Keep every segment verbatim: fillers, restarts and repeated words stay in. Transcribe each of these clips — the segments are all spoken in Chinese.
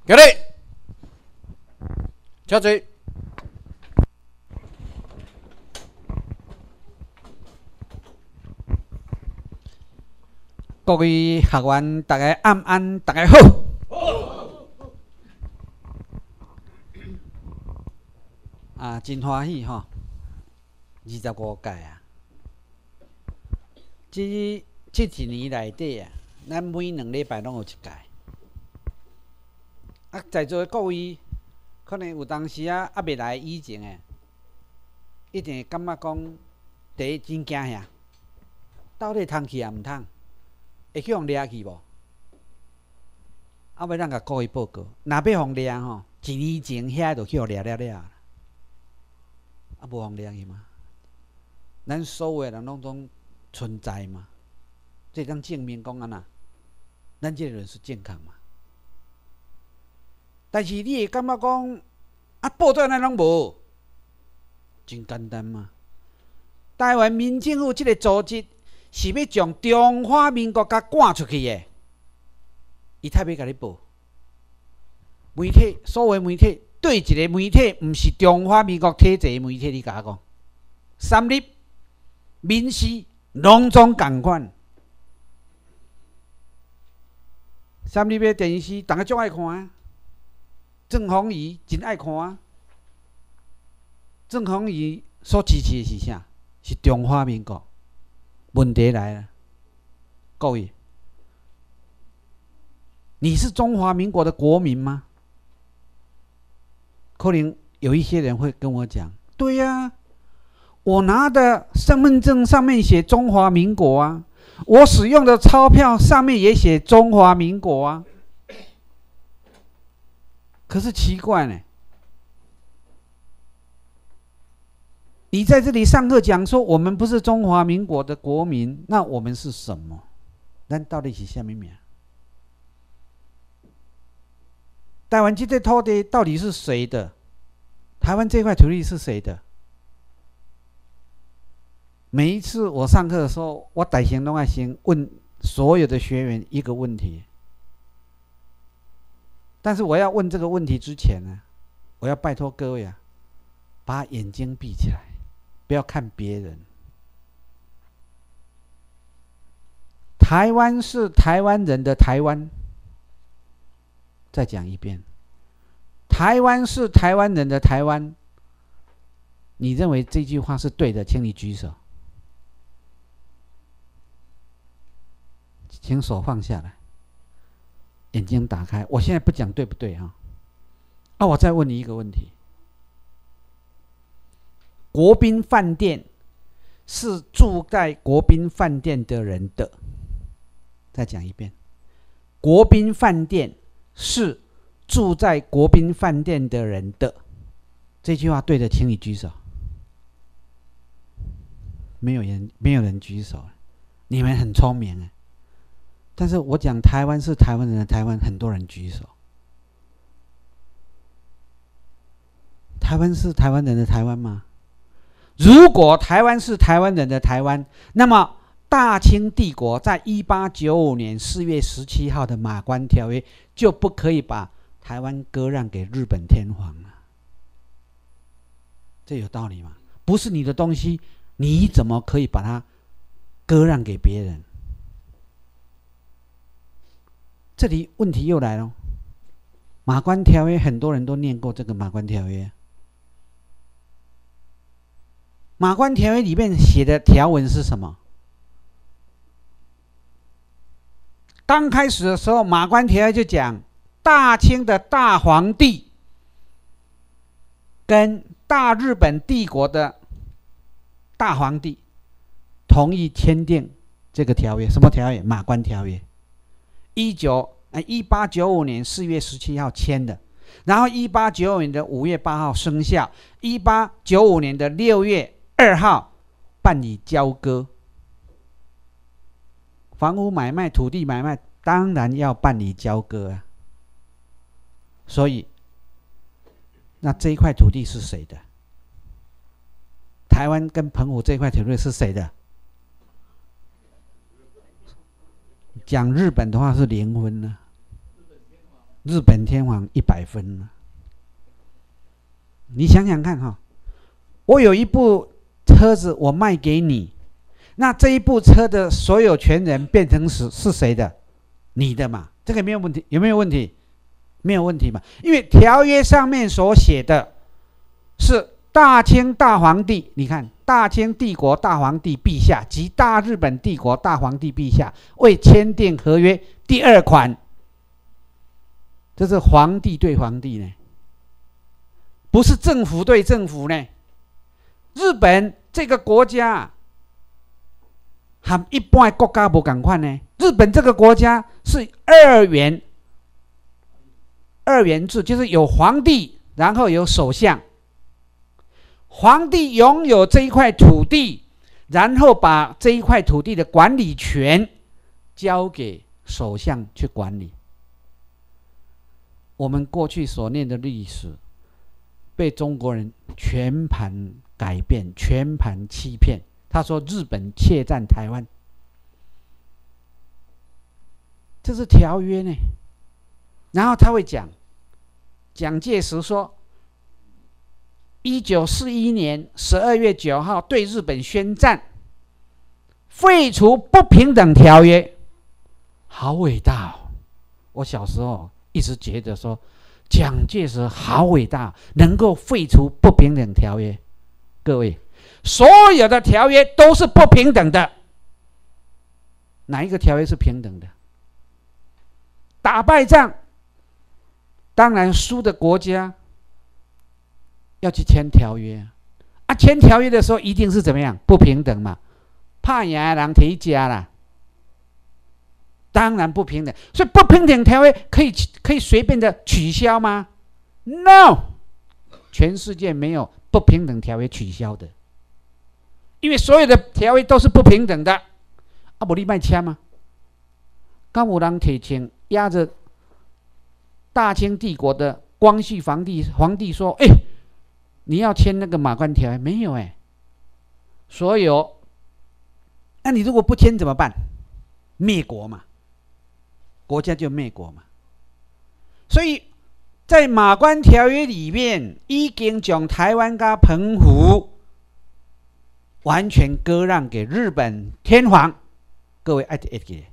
起立，请坐。各位学员，大家安安，大家好。啊，真欢喜吼！二十五届啊，这这一年内底啊，咱每两礼拜拢有一届。啊，在座的各位，可能有当时啊，还未来以前诶，一定会感觉讲，第一真惊吓，到底通去也毋通，会去互掠去无？啊，要咱甲各位报告，若要互掠吼，一年前遐就去互掠掠掠。啊，无互掠去嘛？咱所有诶人拢总存在嘛，这当证明讲安那，咱这个人是健康嘛。但是你会感觉讲，啊，报纸咱拢无，真简单嘛。台湾民政府这个组织是要将中华民国甲赶出去的，伊才要甲你报。媒体，所有媒体，对一个媒体毋是中华民国体制的媒体，你甲我讲，三立、民视、拢总共款。三立的电视，大家足爱看啊。郑鸿仪真爱看啊！郑鸿仪所支持的是啥？是中华民国。问题来了，各位，你是中华民国的国民吗？可能有一些人会跟我讲：“对呀、啊，我拿的身份证上面写中华民国啊，我使用的钞票上面也写中华民国啊。”可是奇怪呢，你在这里上课讲说我们不是中华民国的国民，那我们是什么？咱到底是什么名？台湾这块土地到底是谁的？台湾这块土地是谁的？每一次我上课的时候，我大先拢爱先问所有的学员一个问题。但是我要问这个问题之前呢，我要拜托各位啊，把眼睛闭起来，不要看别人。台湾是台湾人的台湾，再讲一遍，台湾是台湾人的台湾。你认为这句话是对的，请你举手，请手放下来。眼睛打开，我现在不讲对不对啊？啊，我再问你一个问题：国宾饭店是住在国宾饭店的人的，再讲一遍，国宾饭店是住在国宾饭店的人的，这句话对的，请你举手。没有人，没有人举手，你们很聪明啊。但是我讲台湾是台湾人的台湾，很多人举手。台湾是台湾人的台湾吗？如果台湾是台湾人的台湾，那么大清帝国在一八九五年四月十七号的马关条约就不可以把台湾割让给日本天皇了。这有道理吗？不是你的东西，你怎么可以把它割让给别人？这里问题又来了，马关条约很多人都念过这个马关条约。马关条约里面写的条文是什么？刚开始的时候，马关条约就讲，大清的大皇帝跟大日本帝国的大皇帝同意签订这个条约，什么条约？马关条约。一九一八九五年四月十七号签的，然后一八九五年的五月八号生效，一八九五年的六月二号办理交割。房屋买卖、土地买卖，当然要办理交割啊。所以，那这一块土地是谁的？台湾跟澎湖这块土地是谁的？讲日本的话是零分呢、啊。 日本天皇一百分了。你想想看哈，我有一部车子，我卖给你，那这一部车的所有权人变成是是谁的？你的嘛，这个没有问题，有没有问题？没有问题嘛，因为条约上面所写的是大清大皇帝，你看，大清帝国大皇帝陛下及大日本帝国大皇帝陛下为签订合约第二款，这是皇帝对皇帝呢，不是政府对政府呢。日本这个国家和一般的国家不同款呢，日本这个国家是二元二元制，就是有皇帝，然后有首相。皇帝拥有这一块土地，然后把这一块土地的管理权交给首相去管理。我们过去所念的历史，被中国人全盘改变，全盘欺骗。他说日本窃占台湾，这是条约呢。然后他会讲，蒋介石说，一九四一年十二月九号对日本宣战，废除不平等条约，好伟大哦！我小时候一直觉得说，蒋介石好伟大，能够废除不平等条约。各位，所有的条约都是不平等的，哪一个条约是平等的？打败仗，当然输的国家要去签条约啊！签条约的时候一定是怎么样？不平等嘛，怕赢的人提家啦，当然不平等。所以不平等条约可以可以随便的取消吗 ？No， 全世界没有不平等条约取消的，因为所有的条约都是不平等的。啊，不你卖签吗？刚有人提签压着大清帝国的光绪皇帝，皇帝说：“哎、欸，你要签那个马关条约没有？哎、欸，所有，那你如果不签怎么办？灭国嘛，国家就灭国嘛。所以在马关条约里面，已经将台湾跟澎湖完全割让给日本天皇。各位爱记得，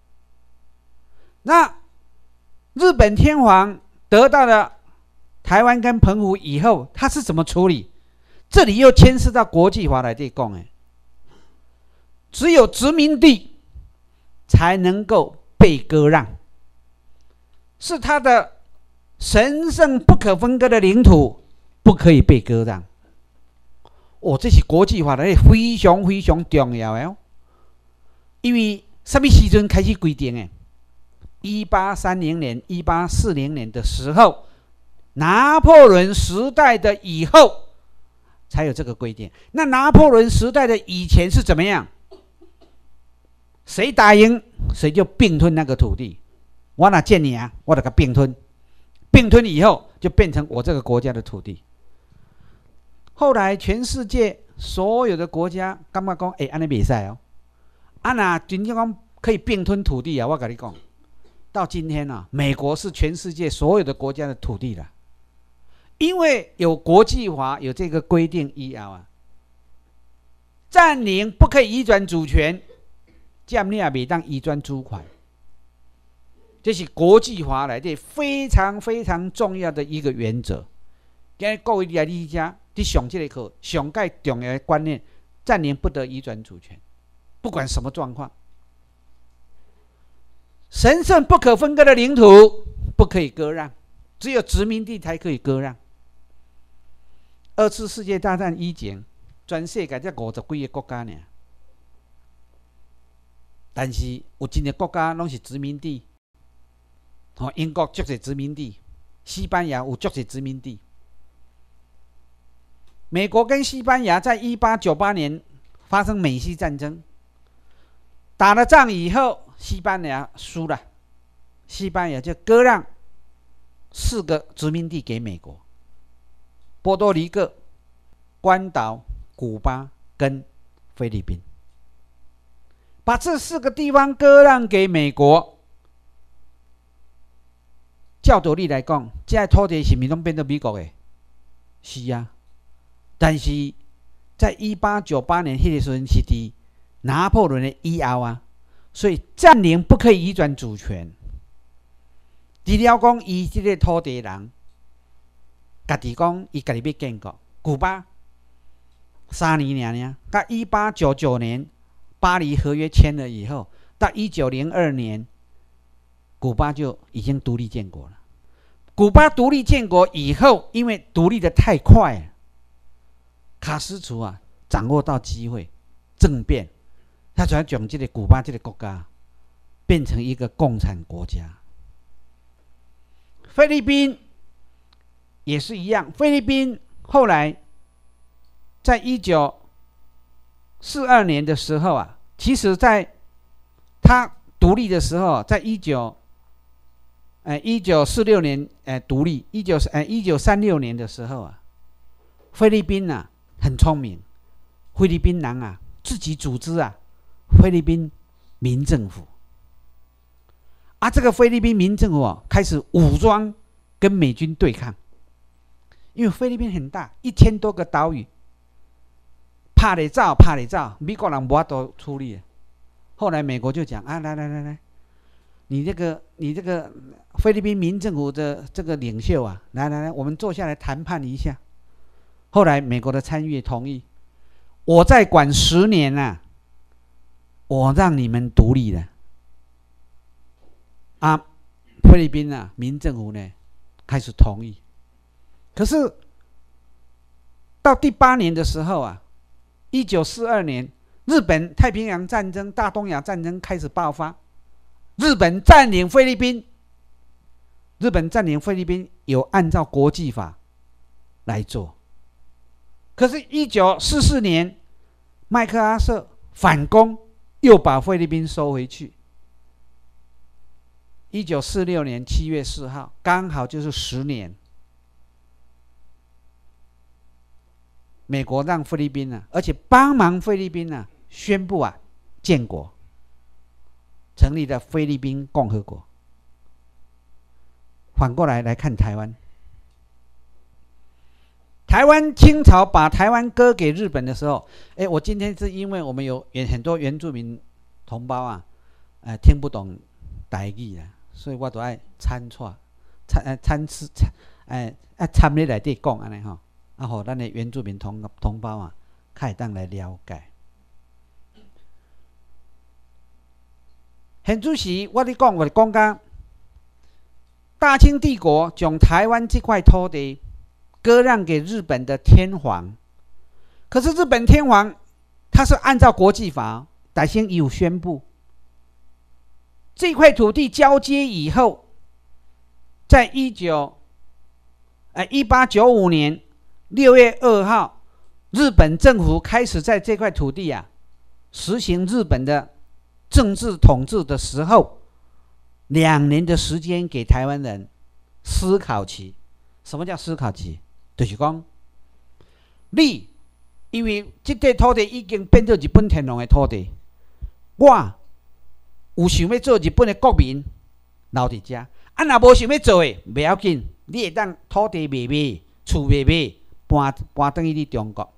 那日本天皇得到了台湾跟澎湖以后，他是怎么处理？这里又牵涉到国际法来对讲诶，只有殖民地才能够被割让，是他的神圣不可分割的领土，不可以被割让。哦，这是国际法来非常非常重要的哦，因为什么时阵开始规定的？一八三零年、一八四零年的时候，拿破仑时代的以后才有这个规定。那拿破仑时代的以前是怎么样？谁打赢谁就并吞那个土地。我哪见你啊？我就给并吞，并吞以后就变成我这个国家的土地。后来全世界所有的国家感觉讲，哎，安尼袂使哦。啊，那真正讲可以并吞土地啊，我跟你讲。到今天啊，美国是全世界所有的国家的土地了，因为有国际法有这个规定以后啊，占领不可以移转主权，占领也袂当移转主权，这是国际法来的非常非常重要的一个原则。今日各位来理解，你上这个课上介重要的观念，占领不得移转主权，不管什么状况。神圣不可分割的领土不可以割让，只有殖民地才可以割让。二次世界大战以前，全世界才五十几个国家呢，但是有真个国家拢是殖民地。哦，英国就是殖民地，西班牙有就是殖民地。美国跟西班牙在一八九八年发生美西战争，打了仗以后。西班牙输了，西班牙就割让四个殖民地给美国：波多黎各、关岛、古巴跟菲律宾。把这四个地方割让给美国， 照道理来讲，这些土地是毋是拢变做美国的？是啊，但是在一八九八年迄个时阵是伫拿破仑的以后啊，所以占领不可以移转主权。除了讲伊即个土地人，家己讲伊家己要建国，古巴三年尔尔，到一八九九年巴黎合约签了以后，到一九零二年，古巴就已经独立建国了。古巴独立建国以后，因为独立的太快了，卡斯楚啊掌握到机会，政变，他才将这个古巴这个国家变成一个共产国家。菲律宾也是一样，菲律宾后来在一九四二年的时候啊，其实在他独立的时候，在一九呃一九四六年呃独立，一九呃一九三六年的时候啊，菲律宾啊很聪明，菲律宾人啊自己组织啊菲律宾民政府。啊，这个菲律宾民政府啊，开始武装跟美军对抗，因为菲律宾很大，一千多个岛屿，怕得走，怕得走，美国人无法度处理。后来美国就讲啊，来来来来，你这个你这个菲律宾民政府的这个领袖啊，来来来，我们坐下来谈判一下。后来美国的参议院同意，我再管十年啊，我让你们独立了。啊，菲律宾啊，民政府呢开始同意，可是到第八年的时候啊，一九四二年，日本太平洋战争、大东亚战争开始爆发，日本占领菲律宾，日本占领菲律宾有按照国际法来做，可是，一九四四年，麦克阿瑟反攻，又把菲律宾收回去。一九四六年七月四号，刚好就是十年。美国让菲律宾啊，而且帮忙菲律宾啊，宣布啊建国，成立了菲律宾共和国。反过来来看台湾，台湾清朝把台湾割给日本的时候，哎，我今天是因为我们有很多原住民同胞啊，呃，听不懂台语啊。所以我都爱参错、参呃参差、参哎啊参咧内底讲安尼吼，啊，互咱的原住民同同胞啊，较会当来了解。现主时我咧讲，我讲讲，大清帝国将台湾这块土地割让给日本的天皇，可是日本天皇他是按照国际法，大清有宣布。这块土地交接以后，在一九呃一八九五年六月二号，日本政府开始在这块土地啊实行日本的政治统治的时候，两年的时间给台湾人思考期。什么叫思考期？就是讲，你因为这块土地已经变成日本天皇的土地，我。有想要做日本的国民，留伫遮；啊，若无想要做的，不要紧，你会当土地卖卖，厝卖卖，搬搬转去你中国。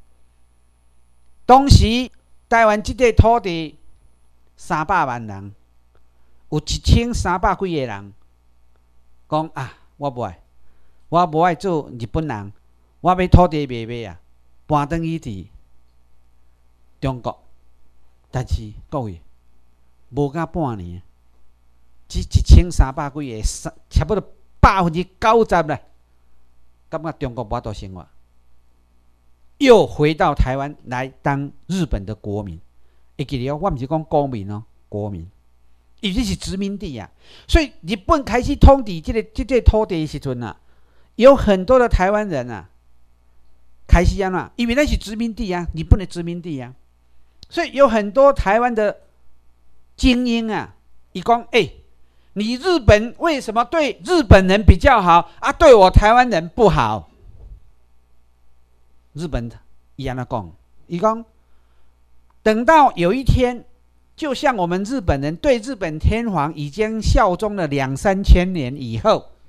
当时台湾这块土地三百万人，有一千三百几个人讲啊，我不爱，我不爱做日本人，我要土地卖卖啊，搬转去伫中国。但是各位。无到半年，只一千三百几个，差不多百分之九十啦，感觉中国无法度生活，又回到台湾来当日本的国民。会记得哦，我不是讲公民哦，国民，因为这是殖民地啊。所以日本开始统治这个这块土地的时阵啊，有很多的台湾人啊，开始安怎？因为那是殖民地啊，日本的殖民地啊，所以有很多台湾的。精英啊，伊讲，哎、欸，你日本为什么对日本人比较好啊？对我台湾人不好？日本伊安怎讲？伊讲，等到有一天，就像我们日本人对日本天皇已经效忠了两三千年以后，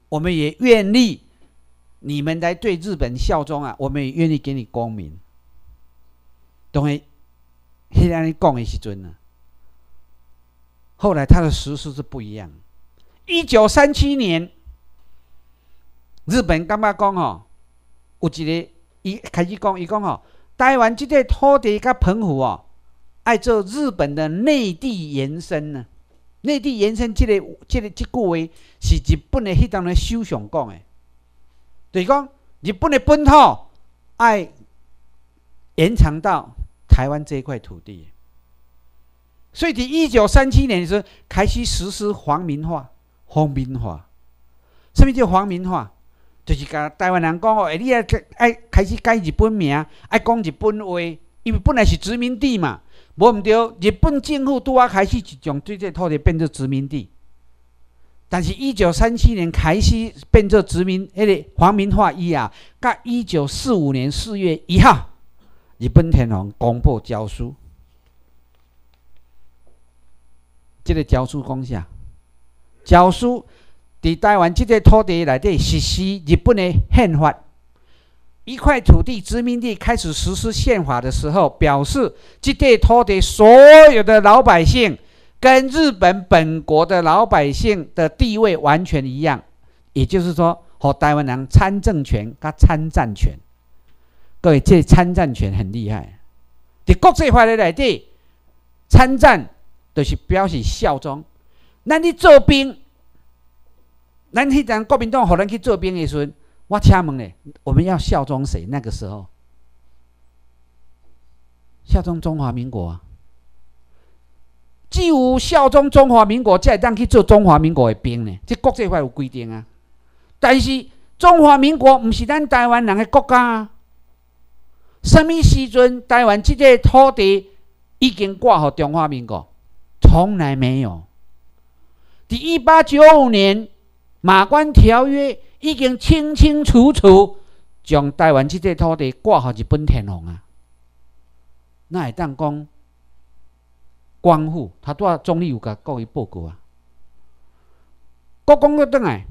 我们也愿意你们来对日本效忠啊，我们也愿意给你公民。当然，迄安尼讲的时阵呢，后来他的实施是不一样。一九三七年，日本感觉讲吼，有一个伊开始讲，伊讲吼，台湾这个土地甲澎湖哦，爱做日本的内地延伸呢。内地延伸这个这个这句话是日本的迄当的首相讲的，就是讲日本的本土爱延长到台湾这一块土地。所以在一九三七年的时候开始实施皇民化。皇民化，什么叫皇民化？就是甲台湾人讲哦，你爱爱开始改日本名，爱讲日本话，因为本来是殖民地嘛。无毋对，日本政府拄啊开始就将对这土地变做殖民地，但是一九三七年开始变做殖民，迄、那个皇民化以啊，到一九四五年四月一号，日本天皇公布诏书。这个诏书讲啥？诏书伫台湾这个土地内底实施日本的宪法。一块土地殖民地开始实施宪法的时候，表示这块土地所有的老百姓跟日本本国的老百姓的地位完全一样，也就是说，给台湾人参政权跟参战权。各位，这参战权很厉害，在国际法的内底，参战就是表示效忠。咱去做兵，咱迄阵国民党让咱去做兵的时候。我请问咧，我们要效忠谁？那个时候效忠中华民国啊！只有效忠中华民国，才会当去做中华民国的兵呢。这国际法有规定啊。但是中华民国不是咱台湾人的国家啊。什么时阵台湾这个土地已经挂给中华民国？从来没有。第一八九五年马关条约。已经清清楚楚将台湾这块土地挂给日本天皇啊！那会当讲光复，他拄总理有甲各位报告啊。国讲到转来，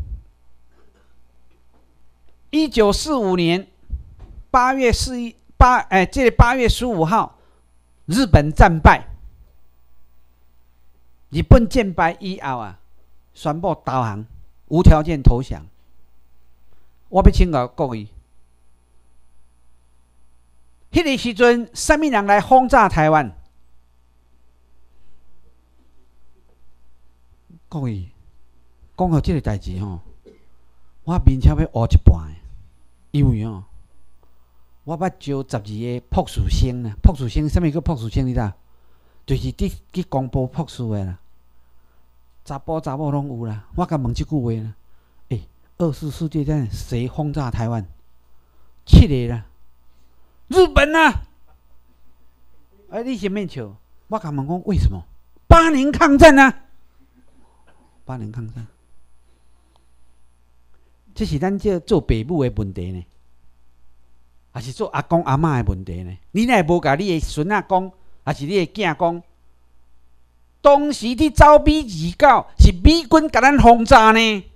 一九四五年八月四一八哎，这八月十五号，日本战败，日本战败以后啊，宣布投降，无条件投降。我要请教各位，迄个时阵，什么人来轰炸台湾？各位，讲到这个代志吼，我面前要乌一半的，因为吼，我捌招十二个博士生啦。博士生，什么叫博士生？你知？就是伫去公布博士的啦，查甫查某拢有啦。我甲问即句话啦。二次世界战谁轰炸台湾？七个啦，日本啊！哎，你前面笑，我甲问讲为什么？八年抗战啊！八年抗战，这是咱这做爸母的问题呢，还是做阿公阿嬷的问题呢？你若无甲你的孙仔讲，还是你的囝讲？当时伫走美二九是美军甲咱轰炸呢？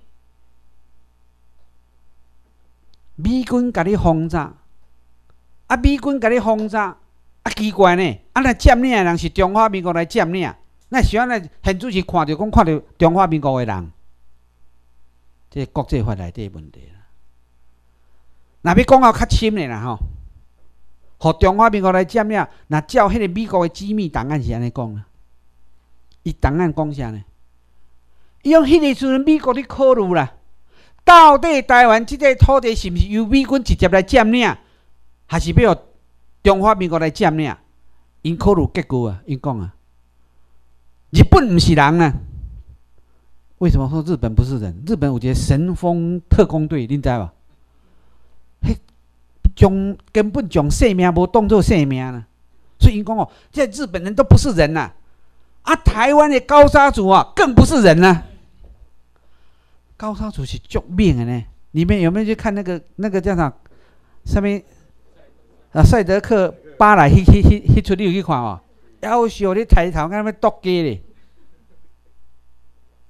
美军甲你轰炸，啊！美军甲你轰炸，啊！奇怪呢，啊！那占领的人是中华民国来占领，那是安尼？现主席看到讲看到中华民国的人，这国际法内底问题啦。若要讲到较深的啦吼，互中华民国来占领，那照迄个美国的机密档案是安尼讲啦。伊档案讲啥呢？伊用迄个时阵美国咧考虑啦。到底台湾这块土地是不是由美军直接来占领，还是要中华民国来占领？因考虑结果啊，因讲啊，日本不是人啊。为什么说日本不是人？日本有一个神风特工队，你知无？迄将根本将性命无当作性命呢。所以因讲哦，这日本人都不是人呐、啊，啊，台湾的高沙族啊，更不是人呐、啊。高沙族是救命的呢，你们有没有去看那个那个叫啥？上面啊，赛德克巴莱迄迄迄迄出你有去看哦？夭寿你抬头，敢要剁鸡咧？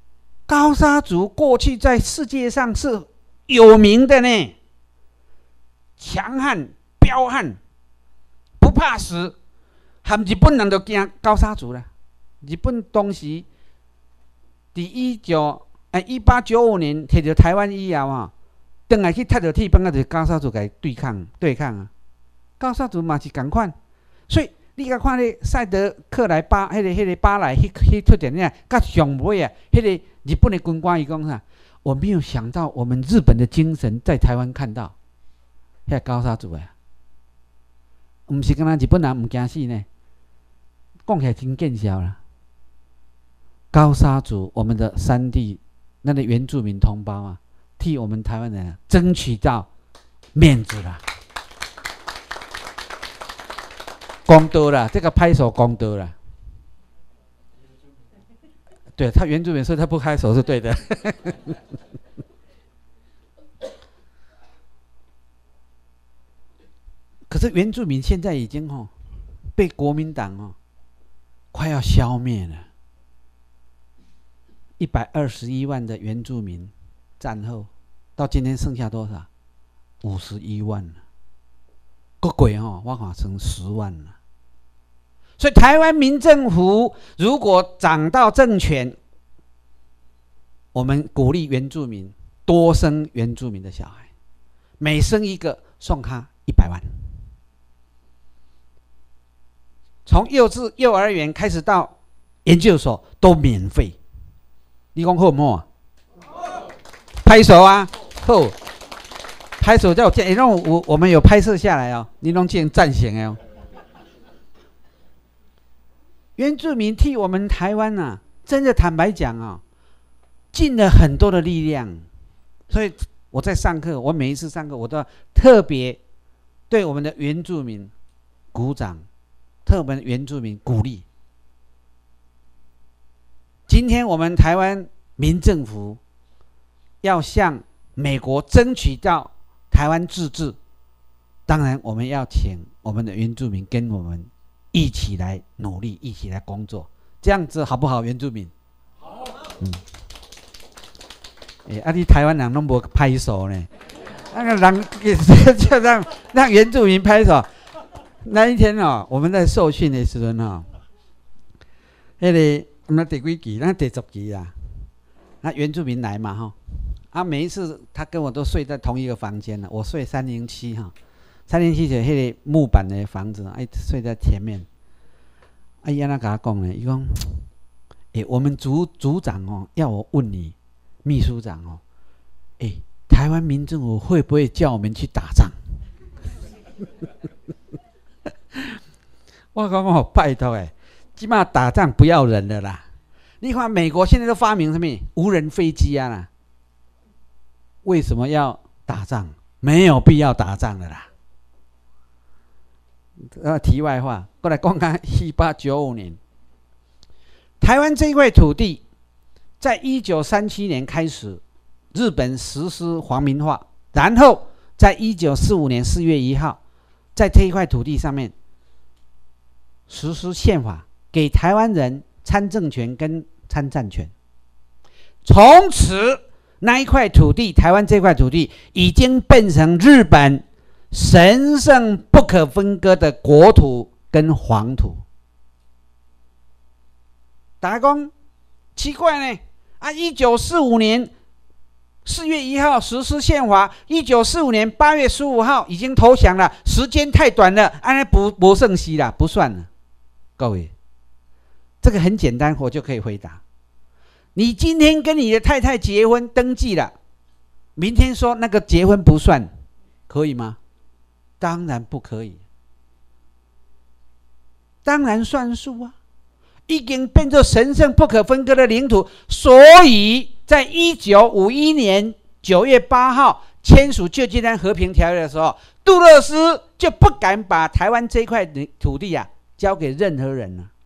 高沙族过去在世界上是有名的呢，强悍、彪悍，不怕死，和日本人都惊高沙族啦。日本当时第一九哎一八九五年摕到台湾以后啊，转来去踢到铁板啊，就是高沙族来对抗对抗啊。高沙族嘛是同款，所以你甲看咧赛德克莱巴，迄、那个、迄、那个巴莱，迄、迄出电影，甲上尾啊，迄、那个日本的军官伊讲啥？我没有想到我们日本的精神在台湾看到，遐、那个、高沙族啊，毋是敢若日本人毋惊死呢，讲起来真见笑啦。高沙族，我们的山地那个原住民同胞啊，替我们台湾人、啊、争取到面子啦。功德啦，这个拍手功德啦。对他原住民，所以他不拍手是对的。可是原住民现在已经哦被国民党哦快要消灭了。一百二十一万的原住民，战后到今天剩下多少？五十一万了。个鬼哦，我看成十万了。所以台湾民政府如果掌到政权，我们鼓励原住民多生原住民的小孩，每生一个送他一百万，从幼稚幼儿园开始到研究所都免费。你讲好唔好啊？拍手啊！好，拍手叫见，让我我们有拍摄下来哦，你拢见赞成哦。原住民替我们台湾啊，真的坦白讲啊，尽了很多的力量。所以我在上课，我每一次上课，我都要特别对我们的原住民鼓掌，特别原住民鼓励。今天我们台湾民政府要向美国争取到台湾自治，当然我们要请我们的原住民跟我们一起来努力，一起来工作，这样子好不好？原住民，好。嗯。欸、啊，你台湾人都无拍手呢，那个人就让让原住民拍手。那一天哦，我们在受训的时候哦，那个我们第几期？那第十期啊。那原住民来嘛哈，啊，每一次他跟我都睡在同一个房间了，我睡三零七哈。三零七就是迄个木板的房子，哎，睡在前面。哎呀，那跟他讲呢，伊讲，哎，我们组组长哦，要我问你，秘书长哦，哎，台湾民政府会不会叫我们去打仗？我讲哦，拜托哎，起码打仗不要人了啦。你看美国现在都发明什么无人飞机啊啦？为什么要打仗？没有必要打仗的啦。呃，题外话，过来讲讲一八九五年，台湾这一块土地，在一九三七年开始，日本实施皇民化，然后在一九四五年四月一号，在这一块土地上面实施宪法，给台湾人参政权跟参战权。从此，那一块土地，台湾这块土地已经变成日本神圣不可分割的国土跟皇土。大家讲奇怪呢？啊，一九四五年四月一号实施宪法，一九四五年八月十五号已经投降了，时间太短了，安尼不不胜息啦，不算了。各位，这个很简单，我就可以回答。你今天跟你的太太结婚登记了，明天说那个结婚不算，可以吗？当然不可以，当然算数啊！已经变作神圣不可分割的领土，所以在一九五一年九月八号签署旧金山和平条约的时候，杜勒斯就不敢把台湾这块土地啊交给任何人了。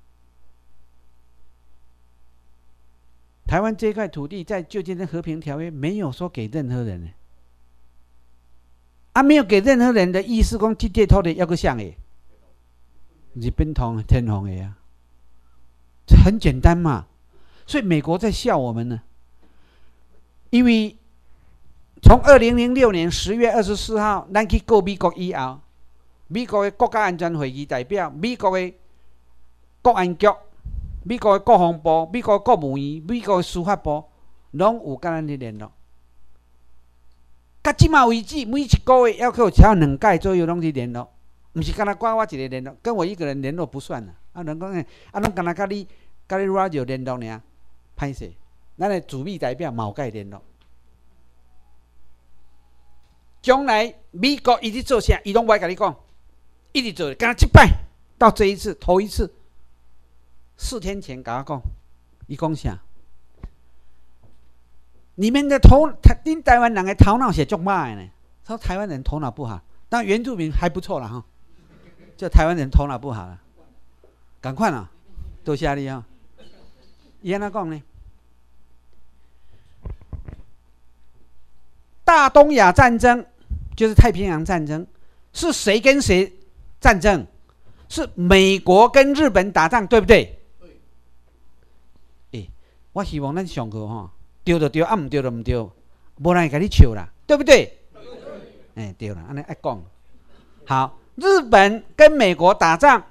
台湾这块土地在旧金山和平条约没有说给任何人呢。啊，没有给任何人的意思，讲这块土地要个像诶，日本同天皇的啊，这很简单嘛。所以美国在笑我们呢， 因为从二零零六年十月二十四号，咱去告美国以后，美国的国家安全会议代表、美国的国安局、美国的国防部、美国的国务院、美国的司法部，拢有跟咱咧联络。到即马为止，每一个月要有超两届左右拢去联络，毋是干那挂我一个联络，跟我一个人联络不算啦。啊，人讲诶，啊，拢干那甲你、甲你 radio 联络尔，歹势。咱的驻美代表嘛有甲伊联络。将来美国一直做啥，伊拢不爱甲你讲，一直做，干那即摆到这一次头一次，四天前甲我讲，伊讲啥？你们的头，恁台湾人的头脑是足歹的呢。说台湾人头脑不好，但原住民还不错啦哈。就台湾人头脑不好了，赶快啦，多谢你啊！伊安怎讲呢？大东亚战争就是太平洋战争，是谁跟谁战争？是美国跟日本打仗，对不对？对。欸，我希望咱上课哈。对就对，啊唔对就唔对，无人会甲你笑啦，对不对？哎、欸，对啦，安尼爱讲。好，日本跟美国打仗，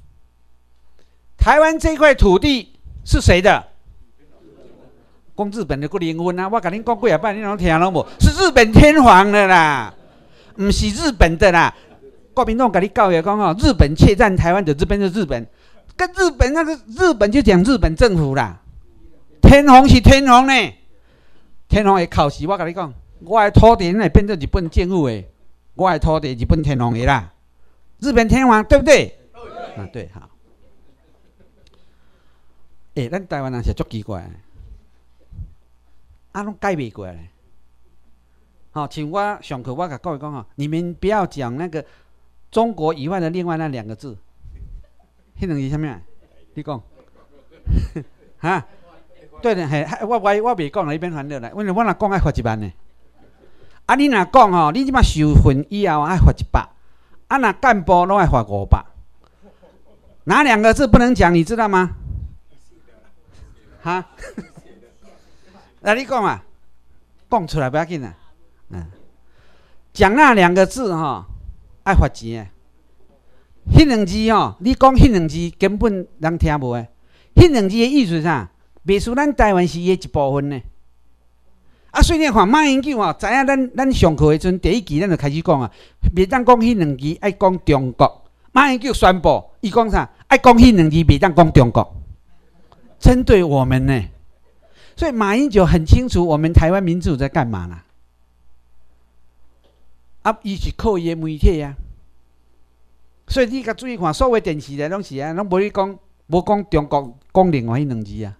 台湾这块土地是谁的？讲日本的个灵魂啊！我甲恁讲几下摆，恁拢听拢无？是日本天皇的啦，唔是日本的啦。国民党甲你教育讲哦，日本窃占台湾的这边是日本，跟日本那个日本就讲日本政府啦。天皇是天皇呢。天皇会考试，我甲你讲，我的土地会变成日本政府的，我的土地日本天皇的啦，日本天皇对不对？啊，对，好。诶、欸，咱台湾人是足奇怪的，啊，拢改袂过来。好、哦，像我上课我甲各位讲哦，你们不要讲那个中国以外的另外那两个字，迄两个是啥物啊？你讲，哈？对的，嘿，我我我袂讲啦，你免烦恼啦。因为我若讲爱罚一万呢。啊，你若讲吼，你即马受训以后爱罚一百，啊，若干部拢爱罚五百。哪两个字不能讲？你知道吗？哈？来，你讲啊，讲出来不要紧啊。嗯，讲那两个字吼，爱罚钱诶。迄两字吼，你讲迄两字根本人听无诶。迄两字诶意思是啥？袂输咱台湾是伊一部分呢。啊，所以你看马英九吼，知影咱咱上课的时阵，第一期咱就开始讲啊，袂当讲迄两字，爱讲中国。马英九宣布，伊讲啥？爱讲迄两字，袂当讲中国，针对我们呢。所以马英九很清楚我们台湾民主在干嘛啦。啊，伊是靠伊的媒体啊。所以你甲注意看，所有电视台拢是啊，拢无咧讲，无讲中国，讲另外迄两字啊。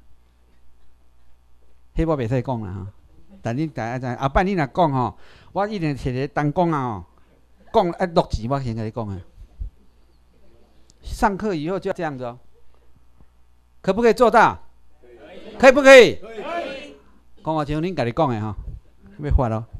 迄我袂使讲啦吼，但你大家知，后摆你若讲吼，我一定摕个单讲啊吼，讲一录字，我先甲你讲啊。上课以后就要这样子哦，可不可以做到？可以不可以？可以。讲话像恁家己讲的吼，要发咯。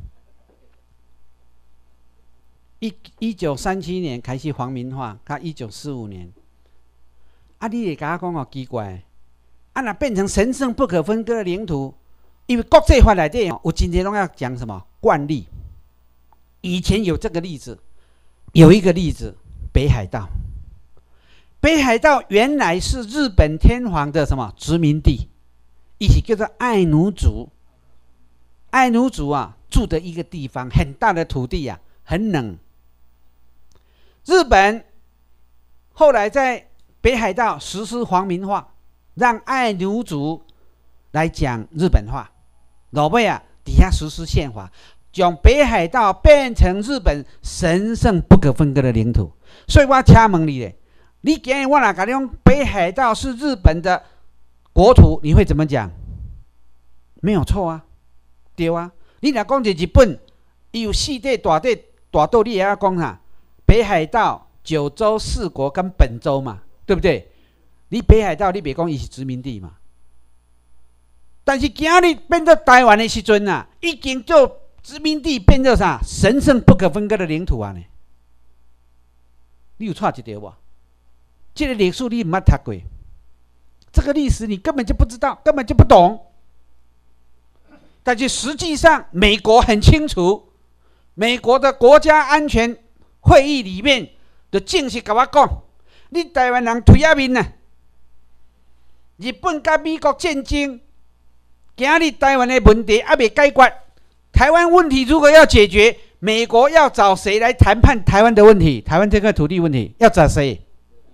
一一九三七年开始皇民化，到一九四五年，啊，你会甲我讲哦，奇怪，啊，若变成神圣不可分割的领土。因为国际法内底有今天拢要讲什么惯例？以前有这个例子，有一个例子，北海道。北海道原来是日本天皇的什么殖民地，一起叫做爱奴族。爱奴族啊，住的一个地方，很大的土地啊，很冷。日本后来在北海道实施皇民化，让爱奴族来讲日本话。老尾啊，底下实施宪法，将北海道变成日本神圣不可分割的领土。所以我请问你咧，你今日我若甲你讲北海道是日本的国土，你会怎么讲？没有错啊，对啊。你若讲是日本，伊有四地大地大岛，你也要讲啥？北海道、九州、四国跟本州嘛，对不对？你北海道你别讲伊是殖民地嘛。但是今日变做台湾的时阵啊，已经就殖民地变做啥？神圣不可分割的领土啊呢？你有错一条无？这个历史你唔捌读过，这个历史你根本就不知道，根本就不懂。 但是实际上，美国很清楚，美国的国家安全会议里面就正式跟我讲，你台湾人推下面啊，日本跟美国战争，今日台湾的问题还没解决，台湾问题如果要解决，美国要找谁来谈判台湾的问题？台湾这块土地问题要找谁？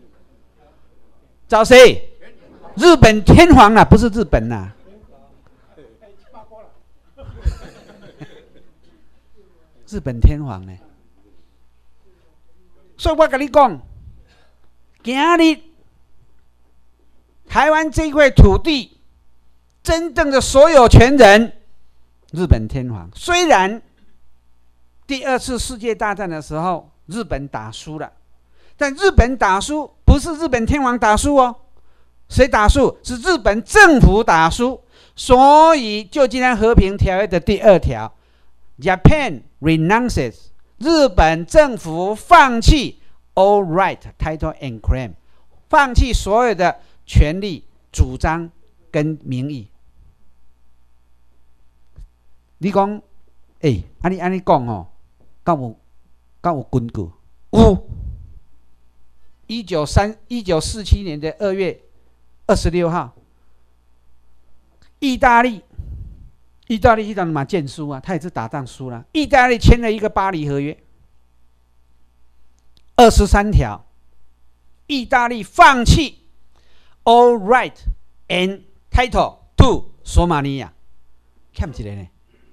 找谁？日本天皇啊，不是日本啊。日本天皇呢？所以我跟你讲，今日台湾这块土地真正的所有权人，日本天皇。虽然第二次世界大战的时候，日本打输了，但日本打输不是日本天皇打输哦，谁打输？是日本政府打输。所以旧金山和平条约的第二条 ，Japan renounces 日本政府放弃 all right, title and claim， 放弃所有的权利、主张跟名义。你讲，哎、欸，安尼安尼讲哦，敢有敢有根据？有。一九三一九四七年的二月二十六号，意大利，意大利一场马剑输啊，他也是打仗输了。意大利签了一个巴黎合约，二十三条，意大利放弃 all right and title to 索马利亚，欠一个呢？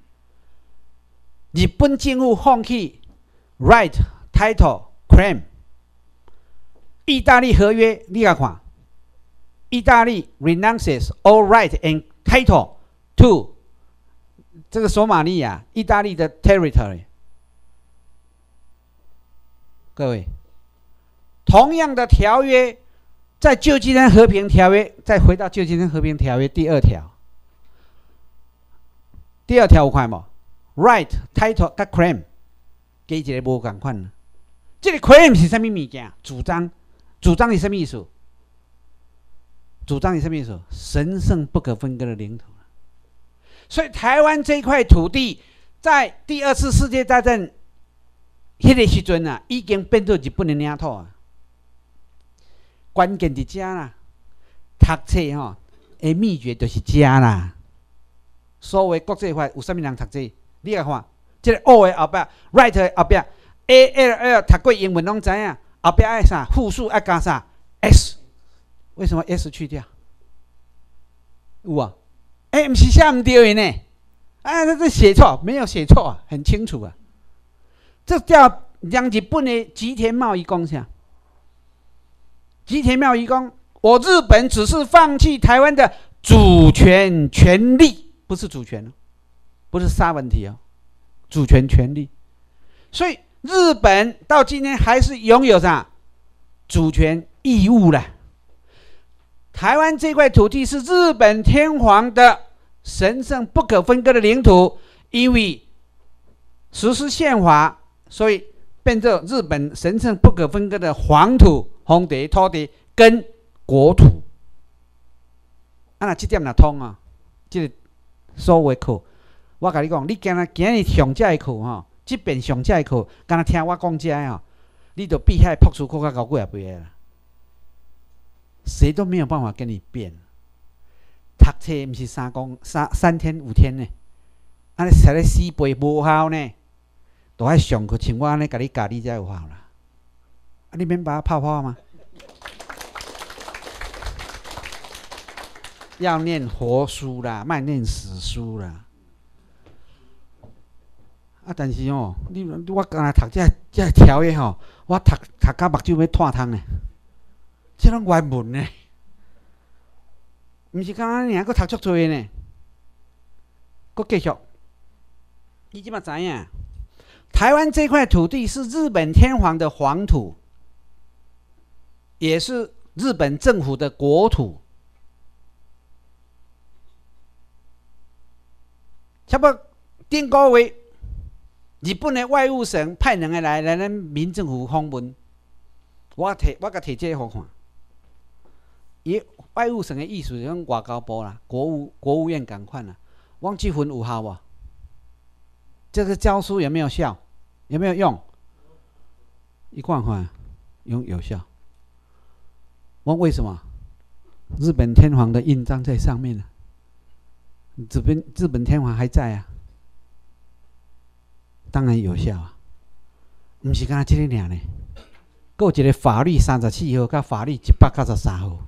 日本政府放弃 right title claim。意大利合约，你来看，意大利 renounces all right and title to 这个索马利亚，意大利的 territory。各位，同样的条约，在旧金山和平条约，再回到旧金山和平条约第二条，第二条有看无 ？right title 跟 claim， 跟一个无共款呢。这个 claim 是什么物件？主张。主张是什么意思？主张是什么意思？神圣不可分割的领土。所以台湾这块土地，在第二次世界大战那个时阵啊，已经变做日本的领土啊。关键在这啦，读册吼，的秘诀就是这啦。所谓国际法有啥物人读册？你来看，这个 O 的后壁 ，right 的后壁 ，A L L 读过英文拢知影。后边爱啥？复数爱加啥 ？S， 为什么 S 去掉？有啊，哎、欸，不是写唔对的呢，哎，这这写错，没有写错啊，很清楚啊。这叫让日本的吉田茂一讲下，吉田茂一讲，我日本只是放弃台湾的主权权利，不是主权哦，不是沙问题哦，主权权利，所以。日本到今天还是拥有啥主权义务啦？台湾这块土地是日本天皇的神圣不可分割的领土，因为实施宪法，所以变成日本神圣不可分割的皇土、皇地、土地跟国土。啊，那这点哪通啊？这个所有的课，我跟你讲，你今日今日上这的课哈。即边上这课，敢若听我讲这哦，你就比遐朴素课较高几啊倍啦。谁都没有办法跟你变。读册毋是三公三三天五天呢，安尼实咧死背无效呢，都爱上课像我安尼甲你教你才有效啦。啊，你免把它泡泡吗？要念活书啦，莫念死书啦。啊，但是哦，你我刚才读这这条约吼，我读读到目睭要脱汤呢，这拢原文呢，毋是刚刚尔，佫读足多呢，佫继续。你即马知影，台湾这块土地是日本天皇的皇土，也是日本政府的国土。差不多顶个月。日本的外务省派两个来来咱民政府访问，我摕我甲摕这个互看。伊外务省的意思是讲外交部啦，国务国务院共款啦。 忘记分有效无？这个教书有没有效？有没有用？一贯法用有效。问为什么？日本天皇的印章在上面呢、啊，日本日本天皇还在啊，当然有效啊。不是干这个尔呢，还有一个法律三十四号，甲法律一百九十三号。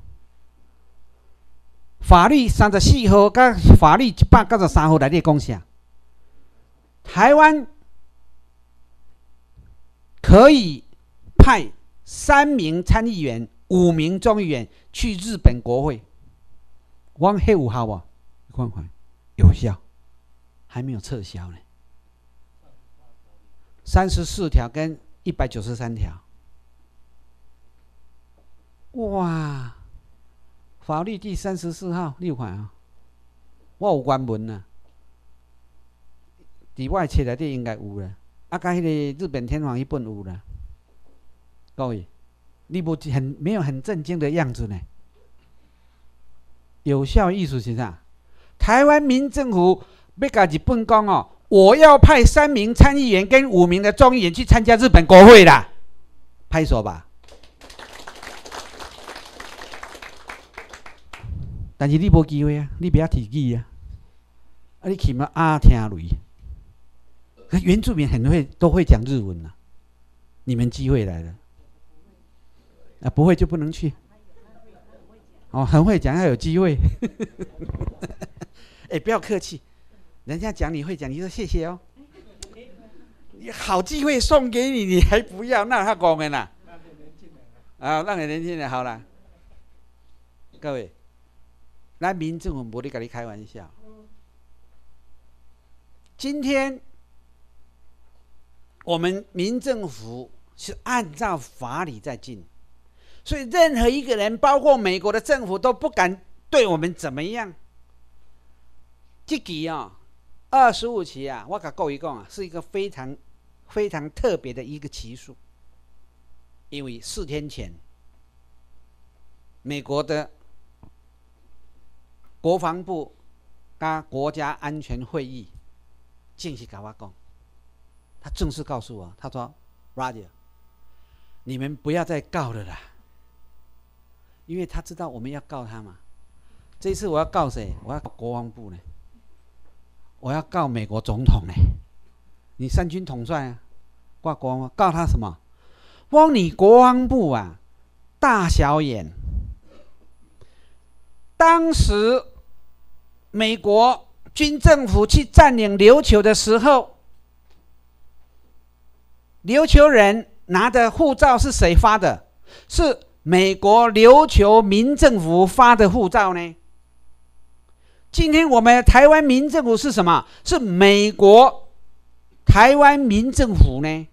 法律三十四号甲法律一百九十三号内底讲啥？台湾可以派三名参议员、五名众议员去日本国会。我迄有效无？看看，有效，还没有撤销呢。三十四条跟一百九十三条，哇！法律第三十四号，你有看啊？我有原文啊，伫我的册内底应该有啦。啊，甲迄个日本天皇迄本有啦。各位，你不很没有很震惊的样子呢？有效意思是啥？台湾民政府要甲日本讲哦，我要派三名参议员跟五名的众议员去参加日本国会啦，拍手吧。但是你无机会啊，你不要提议啊，啊你起码阿听雷。原住民很会都会讲日文啊，你们机会来了。啊，不会就不能去。哦，很会讲，要有机会。哎、欸，不要客气，人家讲你会讲，你说谢谢哦。好机会送给你，你还不要，那他讲的啦。啊，让你年轻人好了。各位，咱民政府不咧跟你开玩笑。今天我们民政府是按照法理在进。所以任何一个人，包括美国的政府，都不敢对我们怎么样。这期啊、哦，二十五期啊，我甲各位讲啊，是一个非常非常特别的一个期数，因为四天前，美国的国防部跟国家安全会议正式跟我讲，他正式告诉我，他说 ：“Roger， 你们不要再告了啦。”因为他知道我们要告他嘛，这一次我要告谁？我要告国防部呢，我要告美国总统呢。你三军统帅啊，挂国防告他什么？我你国防部啊，大小眼。当时美国军政府去占领琉球的时候，琉球人拿的护照是谁发的？是美国琉球民政府发的护照呢？今天我们台湾民政府是什么？是美国台湾民政府呢？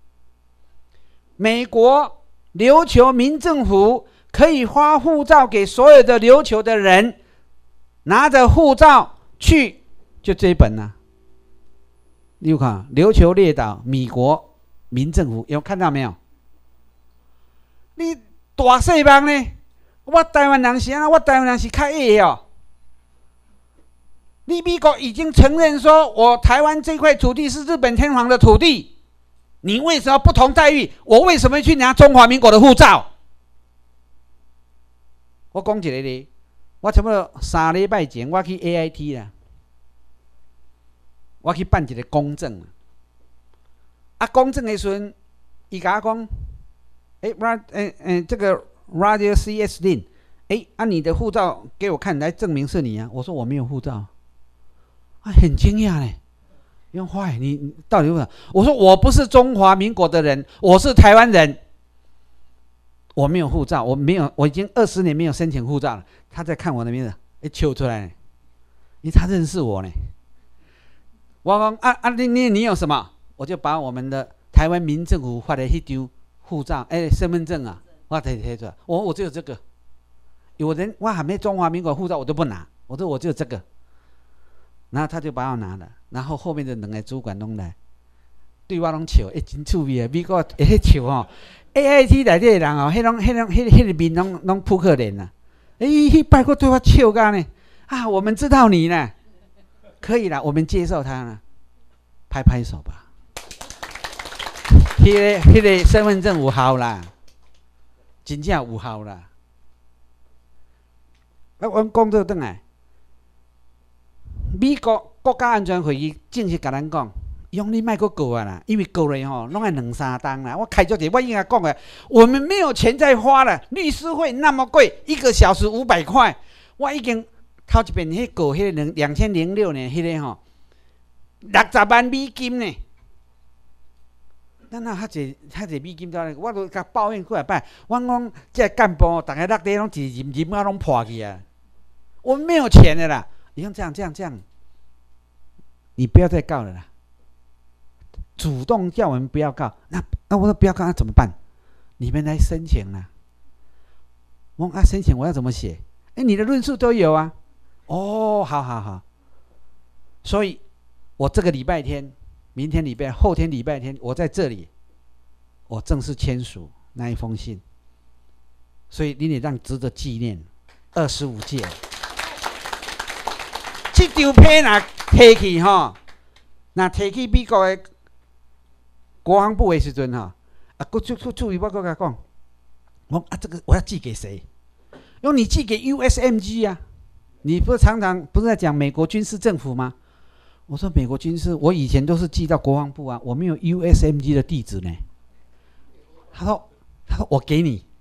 美国琉球民政府可以发护照给所有的琉球的人，拿着护照去，就这一本啊。你有看琉球列岛美国民政府有看到没有？你大细梦呢？我台湾人是啊，我台湾人是较矮哦。你美国已经承认说，我台湾这块土地是日本天皇的土地，你为什么不同待遇？我为什么去拿中华民国的护照？我讲一个咧，我差不多三礼拜前，我去 A I T 啦，我去办一个公证啊，公证的时阵，伊甲我讲。哎 ，Rod， 哎哎，这个 Roger C S Lin， 哎，啊，你的护照给我看，来证明是你啊。我说我没有护照，啊，很惊讶嘞，用坏你你到底为什么？我说我不是中华民国的人，我是台湾人，我没有护照，我没有，我已经二十年没有申请护照了。他在看我的名字，哎，揪出来了，因为他认识我呢。我讲啊啊，你你你有什么？我就把我们的台湾民政府发的那张护照，哎，身份证啊，我提提出来，我我只有这个，有人我还没中华民国护照，我都不拿，我说我只有这个，然后他就把我拿了，然后后面的两个主管拢来，对我拢笑，哎，真趣味啊！美国会迄笑吼 ，A I T 内底的人哦，迄种、迄种、迄、迄个面拢拢扑克脸呐，哎，迄摆个对我笑干呢，啊，我们知道你呢， 可以啦，我们接受他了，拍拍手吧。迄、那个、迄个身份证有效啦，真正有效啦。啊，阮讲倒转来，美国国家安全会议正式甲咱讲，用你莫阁告啊啦，因为告咧吼，拢爱两三档啦。我开足者，我已经讲了，我们没有钱再花了，律师费那么贵，一个小时五百块，我已经头一遍迄告迄个两千零六年迄个吼，六十万美金呢。咱哪遐济遐济美金在，我都甲抱怨几啊摆，我讲这干部大家落地拢一任任啊拢破去啊，我们没有钱的啦。你看这样这样这样，你不要再告了啦。主动叫我们不要告，那那我说不要告，那怎么办？你们来申请啦。我说啊，申请我要怎么写？哎，你的论述都有啊。哦，好好好。所以，我这个礼拜天。明天礼拜，后天礼拜天，我在这里，我正式签署那一封信，所以你得让值得纪念。二十五届，这张片若摕去吼，若摕去美国的国防部的时阵哈，啊，我注注注意，我跟他讲，我啊，这个我要寄给谁？因为你寄给 U S M G 啊，你不是常常不是在讲美国军事政府吗？我说美国军事，我以前都是寄到国防部啊，我没有 U S M G 的地址呢。他说，他说我给你。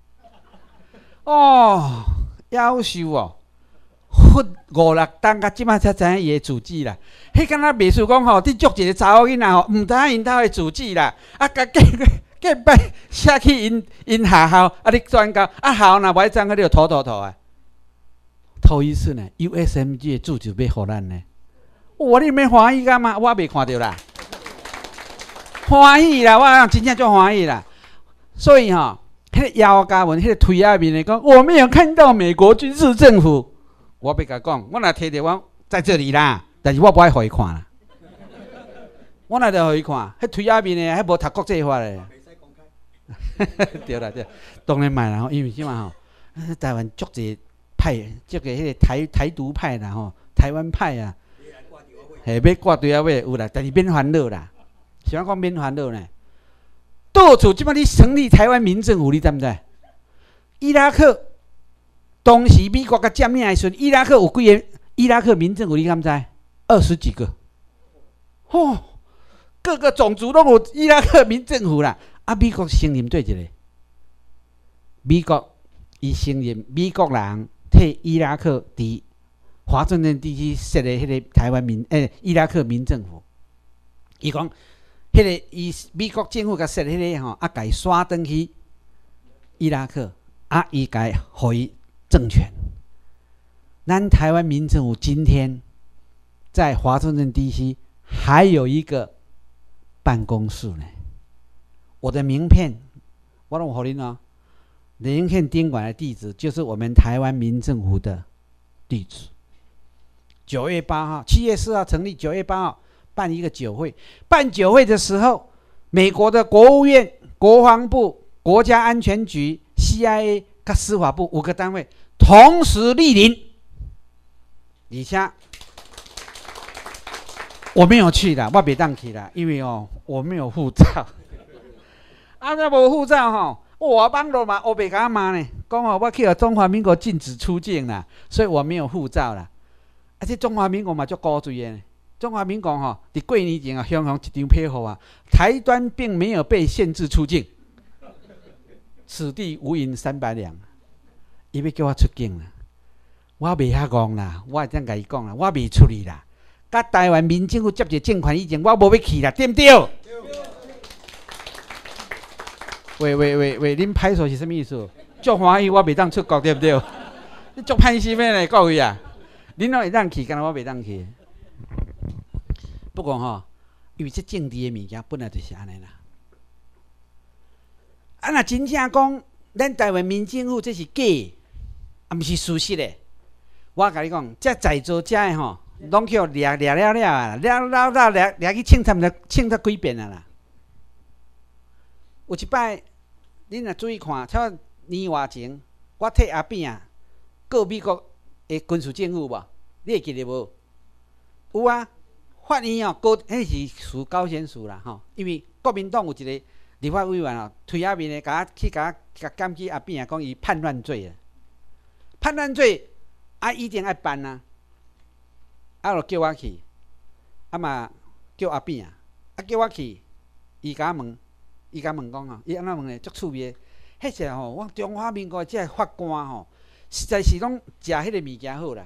哦，夭寿哦，忽五六档，甲即摆才知影伊的主旨啦。迄敢若袂输讲吼，你捉一个查某囡仔吼，毋知影因兜的主旨啦。啊，甲隔隔摆写去因因学校，啊，你转交啊校若歹怎，你就拖拖拖啊。头一次呢 ，U S M G 的主旨要互咱呢。我你免欢喜干嘛？我未看到啦，欢喜啦！我真正就欢喜啦。所以哈、喔，迄、那个姚嘉文，迄、那个推下面的讲，我没有看到美国军事政府。我别甲讲，我若摕着我在这里啦，但是我不爱互伊看啦。我若着互伊看，迄推下面的，迄无读国际法的。对啦对，当然卖啦，因为即嘛吼，台湾足侪派，足个迄个台台独派啦吼，台湾派啊。嘿，要挂对啊尾有啦，但是免烦恼啦。是安讲免烦恼呢？到处即摆你成立台湾民政府，你知毋知？伊拉克当时美国甲占领的时阵，伊拉克有几个伊拉克民政府？你敢知？二十几个。吼、哦，各个种族都有伊拉克民政府啦。啊，美国承认做一个，美国伊承认美国人替伊拉克伫。华盛顿地区设的迄个台湾民诶、欸、伊拉克民政府，伊讲迄个伊美国政府甲设的迄个吼，啊，甲伊刷转去伊拉克，啊，伊甲互伊政权。咱台湾民政府今天在华盛顿地区还有一个办公室呢。我的名片，我拢互恁哦，名片顶管的地址就是我们台湾民政府的地址。九月八号，七月四号成立，九月八号办一个酒会。办酒会的时候，美国的国务院、国防部、国家安全局、C I A 跟司法部五个单位同时莅临。以下我没有去啦，我没当去啦，因为哦我没有护照。啊，那无护照吼，我帮了嘛，我别干嘛呢？讲哦，我去了中华民国禁止出境啦，所以我没有护照啦。而且中华民国嘛足古锥的，中华民国吼、哦，伫过年前啊，向向一张批互啊，台端并没有被限制出境，此地无银三百两，伊要叫我出境啦，我袂遐戆啦，我会这样甲伊讲啦，我袂出去啦。甲台湾民政府接一政权以前，我无要去啦，对不对？喂喂喂喂，恁拍手是什么意思？足欢喜我袂当出国，对不对？你足歹势咩呢？各位啊！恁拢会当去，敢若我袂当去。不过吼，因为这政治的物件本来就是安尼啦。啊，若真正讲，咱台湾民政府这是假，啊，毋是事实的。我甲你讲，这在座遮的吼，拢去掠掠了了啊，掠了了掠掠去清查，清查几遍啊啦。有一摆，恁若注意看，差年外前，我替阿扁啊告美国的军事政府无？你会记得无？ 有啊，法院哦，高迄是属高检署啦吼，因为国民党有一个立法委员哦，推下面的，甲去甲甲检举阿扁啊，讲伊叛乱罪啊，叛乱罪啊，一定爱办啊，啊，就叫我去，啊嘛叫阿扁啊，啊叫我去，伊甲我问，伊甲我问讲哦，伊安怎问咧？足趣味的，迄阵吼，我中华民国即个法官吼，实在是拢食迄个物件好啦。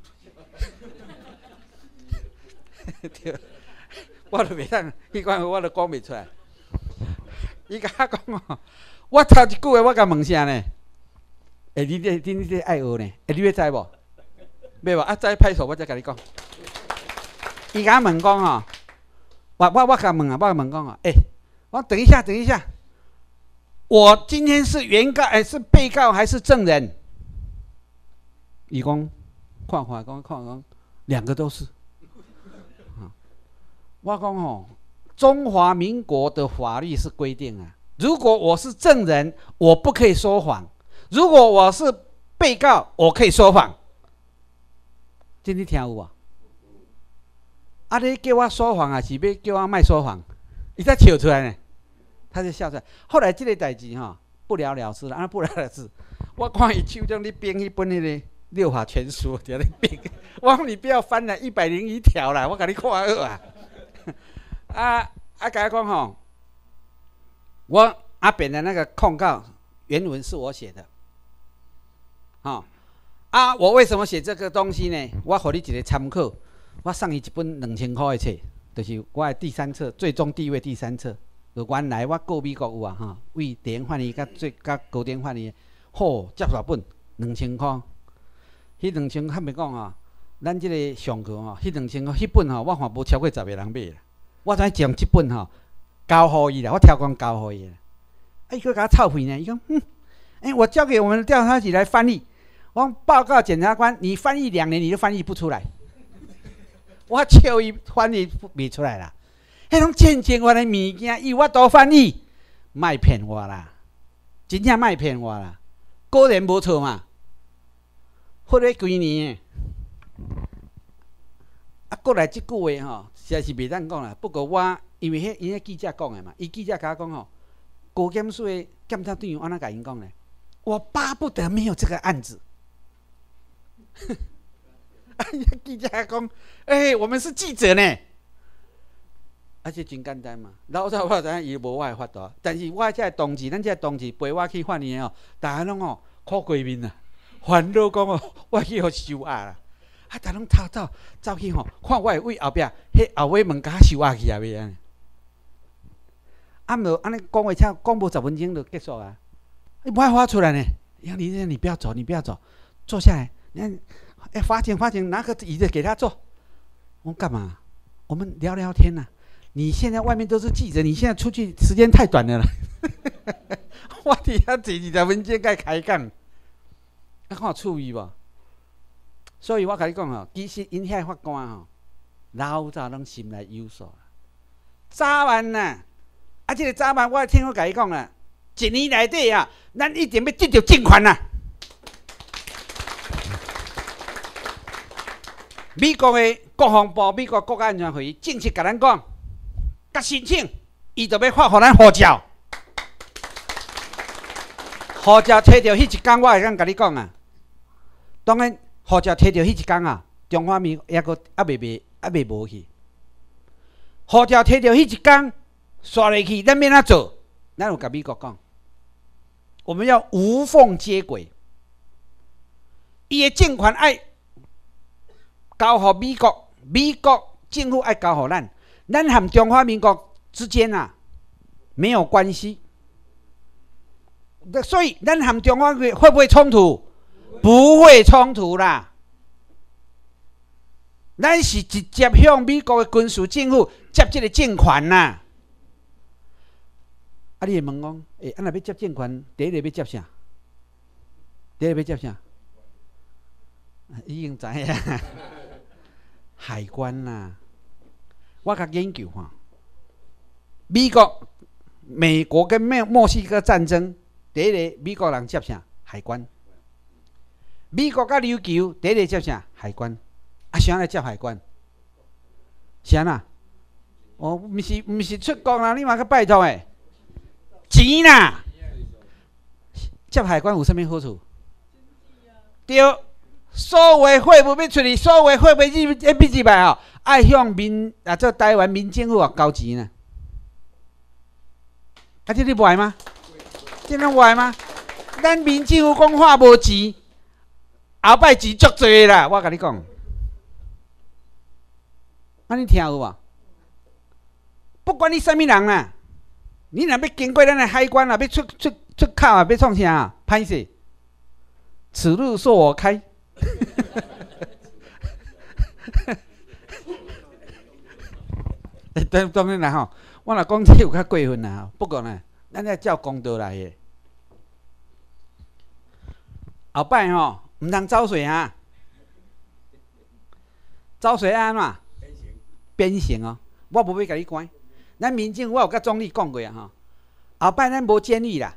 对，我都袂当，迄款我都讲袂出来。伊甲我讲哦，我头一句话我甲问啥呢？诶、欸，你这你你这爱学呢？诶、欸，你要知无？要无？啊，知歹数我再甲你讲。伊甲我问讲哦，我我我甲问啊，我问讲哦，诶、欸，我等一下，等一下，我今天是原告，诶、欸，是被告还是证人？伊讲，看法官看讲，两个都是。我讲吼，中华民国的法律是规定啊，如果我是证人，我不可以说谎；如果我是被告，我可以说谎。这你听有无？啊，你叫我说谎啊，是要叫我卖说谎？伊才笑出来呢，他就笑出来。后来这个代志哈，不了了之了，啊，不了了之。我看伊手中咧编迄本迄个《六法全书》，伫咧编。我讲你不要翻了一百零一条啦，我甲你看好啊。啊啊！甲我讲吼，我阿扁的那个控告原文是我写的，哦啊！我为什么写这个东西呢？我给你一个参考，我送伊一本两千块的册，就是我的第三册，最终地位第三册。就原来我告美国有啊，哈，为地方法院甲最甲高等法院，好接偌本两千块。迄两千较袂讲吼，咱即个上课吼，迄两千块，迄本吼，我看无超过十个人买啦。我才将即本吼交互伊啦，我挑工交互伊啦。啊，伊佫甲我臭屁呢，伊讲，嗯，哎、欸，我交给我们的调查局来翻译。我报告检察官，你翻译两年你都翻译不出来。我笑伊翻译袂出来啦。迄种千千万的物件，伊我都翻译，卖骗我啦，真正卖骗我啦，果然无错嘛。活了几年，啊，过来即句话吼，实在是袂当讲啦。不过我因为迄因迄记者讲的嘛，伊记者甲我讲吼，高检署的检察队员安怎甲因讲呢？我巴不得没有这个案子。哎呀，记者讲，哎、欸，我们是记者呢。而且真简单嘛，老早我知影伊无我的法度，但是我这个同志，咱这个同志陪我去法院哦，大家拢哦苦过面啊，烦恼讲哦，我去互收押啦，啊，大家拢走走走去吼，看我的位后壁，迄后尾门甲收押去啊，要安尼，啊，无安尼讲话才讲无十分钟就结束啊，你不爱发出来呢？你你你不要走，你不要走，坐下来，你看，哎，法警法警拿个椅子给他坐，我干嘛？我们聊聊天呐、啊。你现在外面都是记者，你现在出去时间太短了啦。我底下坐二十分钟该开讲，啊，看有趣味无？所以我甲你讲吼，其实因遐法官吼，老早拢心内有数啦。早晚呐，啊，这个早晚我听我甲伊讲啦，一年内底啊，咱一定要得到证券啦。美国的国防部、美国国家安全会议正式甲咱讲。甲申请，伊就要发互咱护照。护照摕到迄一天，我会当甲你讲啊。当然，护照摕到迄一天啊，中华民国还阁还袂卖，还袂无去。护照摕到迄一天，刷入去，咱要怎做？咱有甲美国讲，我们要无缝接轨。伊的政权爱交互美国，美国政府爱交互咱。咱和中华民国之间啊没有关系，所以咱和中华民国会不会冲突？不会冲突啦。咱是直接向美国的军事政府接这个政权啦。啊，你会问讲，诶、欸，安若要接政权，第一个要接啥？第一个要接啥？已经知影，海关啦。我甲研究哈，美国、美国跟墨墨西哥战争，第一个美国人接啥？海关。美国甲琉球第一个接啥？海关。啊，谁来接海关？ 是安那？哦，毋是毋是出国啦，你嘛去拜托诶，钱啦。接海关有啥物好处？对，所有货物要出去，所有货物入要必入来哦，爱向民啊，做台湾民政府啊交钱呢。啊，这你不爱吗？这能坏吗？咱民政府讲话无钱，后摆钱足多啦，我甲你讲。啊，你听有无？不管你啥物人啦，你若要经过咱的海关啦，要出出出口啊，要创啥啊？歹势，此路恕我开。当当然啦吼，我若讲这有较过分啦，不过呢，咱要照公道来的。后摆吼，毋通走水啊，走水安怎？鞭刑哦，我无要甲你关。咱民政我有甲总理讲过啊吼，后摆咱无监狱啦，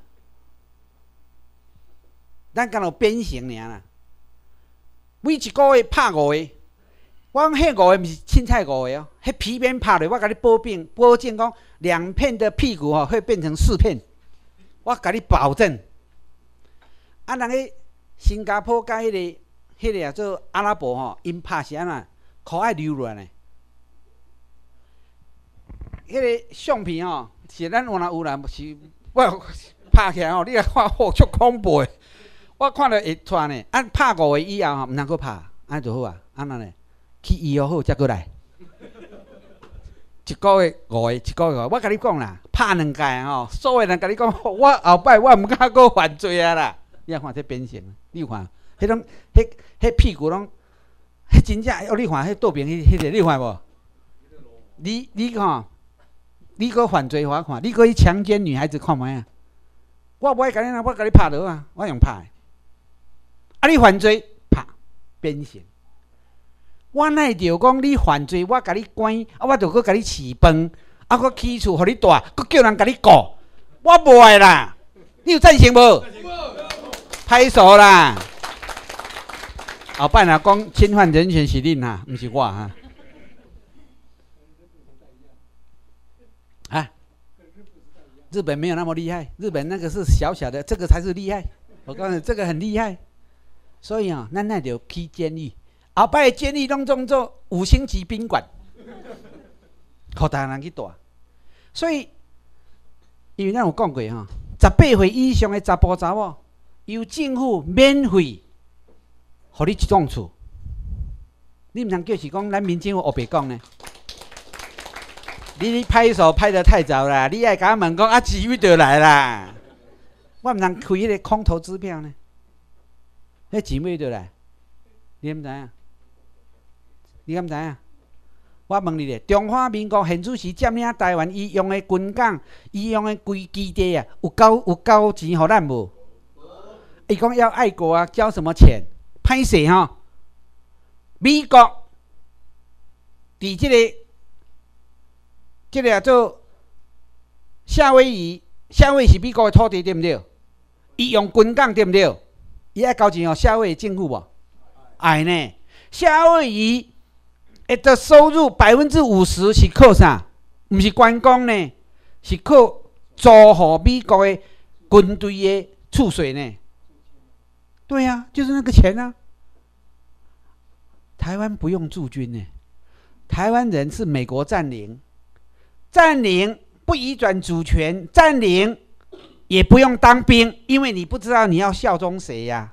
咱敢有鞭刑尔啦。每一个月拍五个，我讲迄五个毋是凊彩五个哦，迄皮鞭拍落，我甲你保证，保证讲两片的屁股吼会变成四片，我甲你保证。啊，人个新加坡甲迄、那个、迄、那个做阿拉伯吼，因拍是安怎，裤爱流落呢？迄个相片吼，是咱原来有啦，是我拍起来吼，你来看吼，足恐怖的。我看了会喘呢。啊，拍五个以后吼，毋通搁拍，安就好啊。安那呢？去医疗好，才过来。一个月五个，一个月五个。我甲你讲啦，拍两届吼，所有人甲你讲，我后摆我毋敢搁犯罪啊啦。你看这变形，你看，迄种，迄迄屁股拢，迄真正，哦，你看迄倒边迄迄个，你看无？你你看。你搁犯罪我看，你搁去强奸女孩子看卖啊？我无爱甲你，我甲你拍落啊，我用拍的。啊，你犯罪拍鞭刑。我哪会着讲你犯罪，我甲你关，啊，我着搁甲你饲饭，啊，搁起厝，互你住，搁叫人甲你顾，我无爱啦。你有赞成无？拍手啦！后摆若讲侵犯人权是恁哈，毋是我哈。啊，日本没有那么厉害，日本那个是小小的，这个才是厉害。我告诉你，这个很厉害。所以啊，咱那就去监狱，后摆的监狱拢当做五星级宾馆，互大人去住。所以，因为咱有讲过哈，十八岁以上的查甫查某，由政府免费，互你一栋厝。你唔通叫是讲咱民政府黑白讲呢？你你拍手拍得太早啦！你爱甲我问讲啊，机遇就来啦！我毋通开迄个空头支票呢？迄钱尾就来，你毋知影？你敢毋知影？我问你咧，中华民国现主时占领台湾，伊用的军港，伊用的规基地啊，有交有交钱互咱无？伊讲要爱国啊，交什么钱？歹势吼！美国伫即个。这个叫做夏威夷，夏威夷是美国的土地，对不对？伊用军港，对不对？伊爱交钱哦，夏威夷政府无？爱呢？夏威夷的收入百分之五十是靠啥？毋是观光呢，是靠租予美国的军队的储水呢。对呀、啊，就是那个钱啊。台湾不用驻军呢，台湾人是美国占领。占领不移转主权，占领也不用当兵，因为你不知道你要效忠谁呀。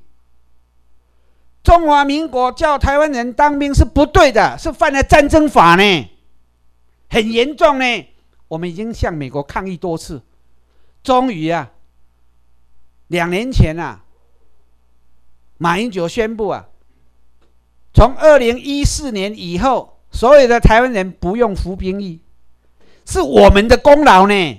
中华民国叫台湾人当兵是不对的，是犯了战争法呢，很严重呢。我们已经向美国抗议多次，终于啊，两年前啊，马英九宣布啊，从二零一四年以后，所有的台湾人不用服兵役。是我们的功劳呢！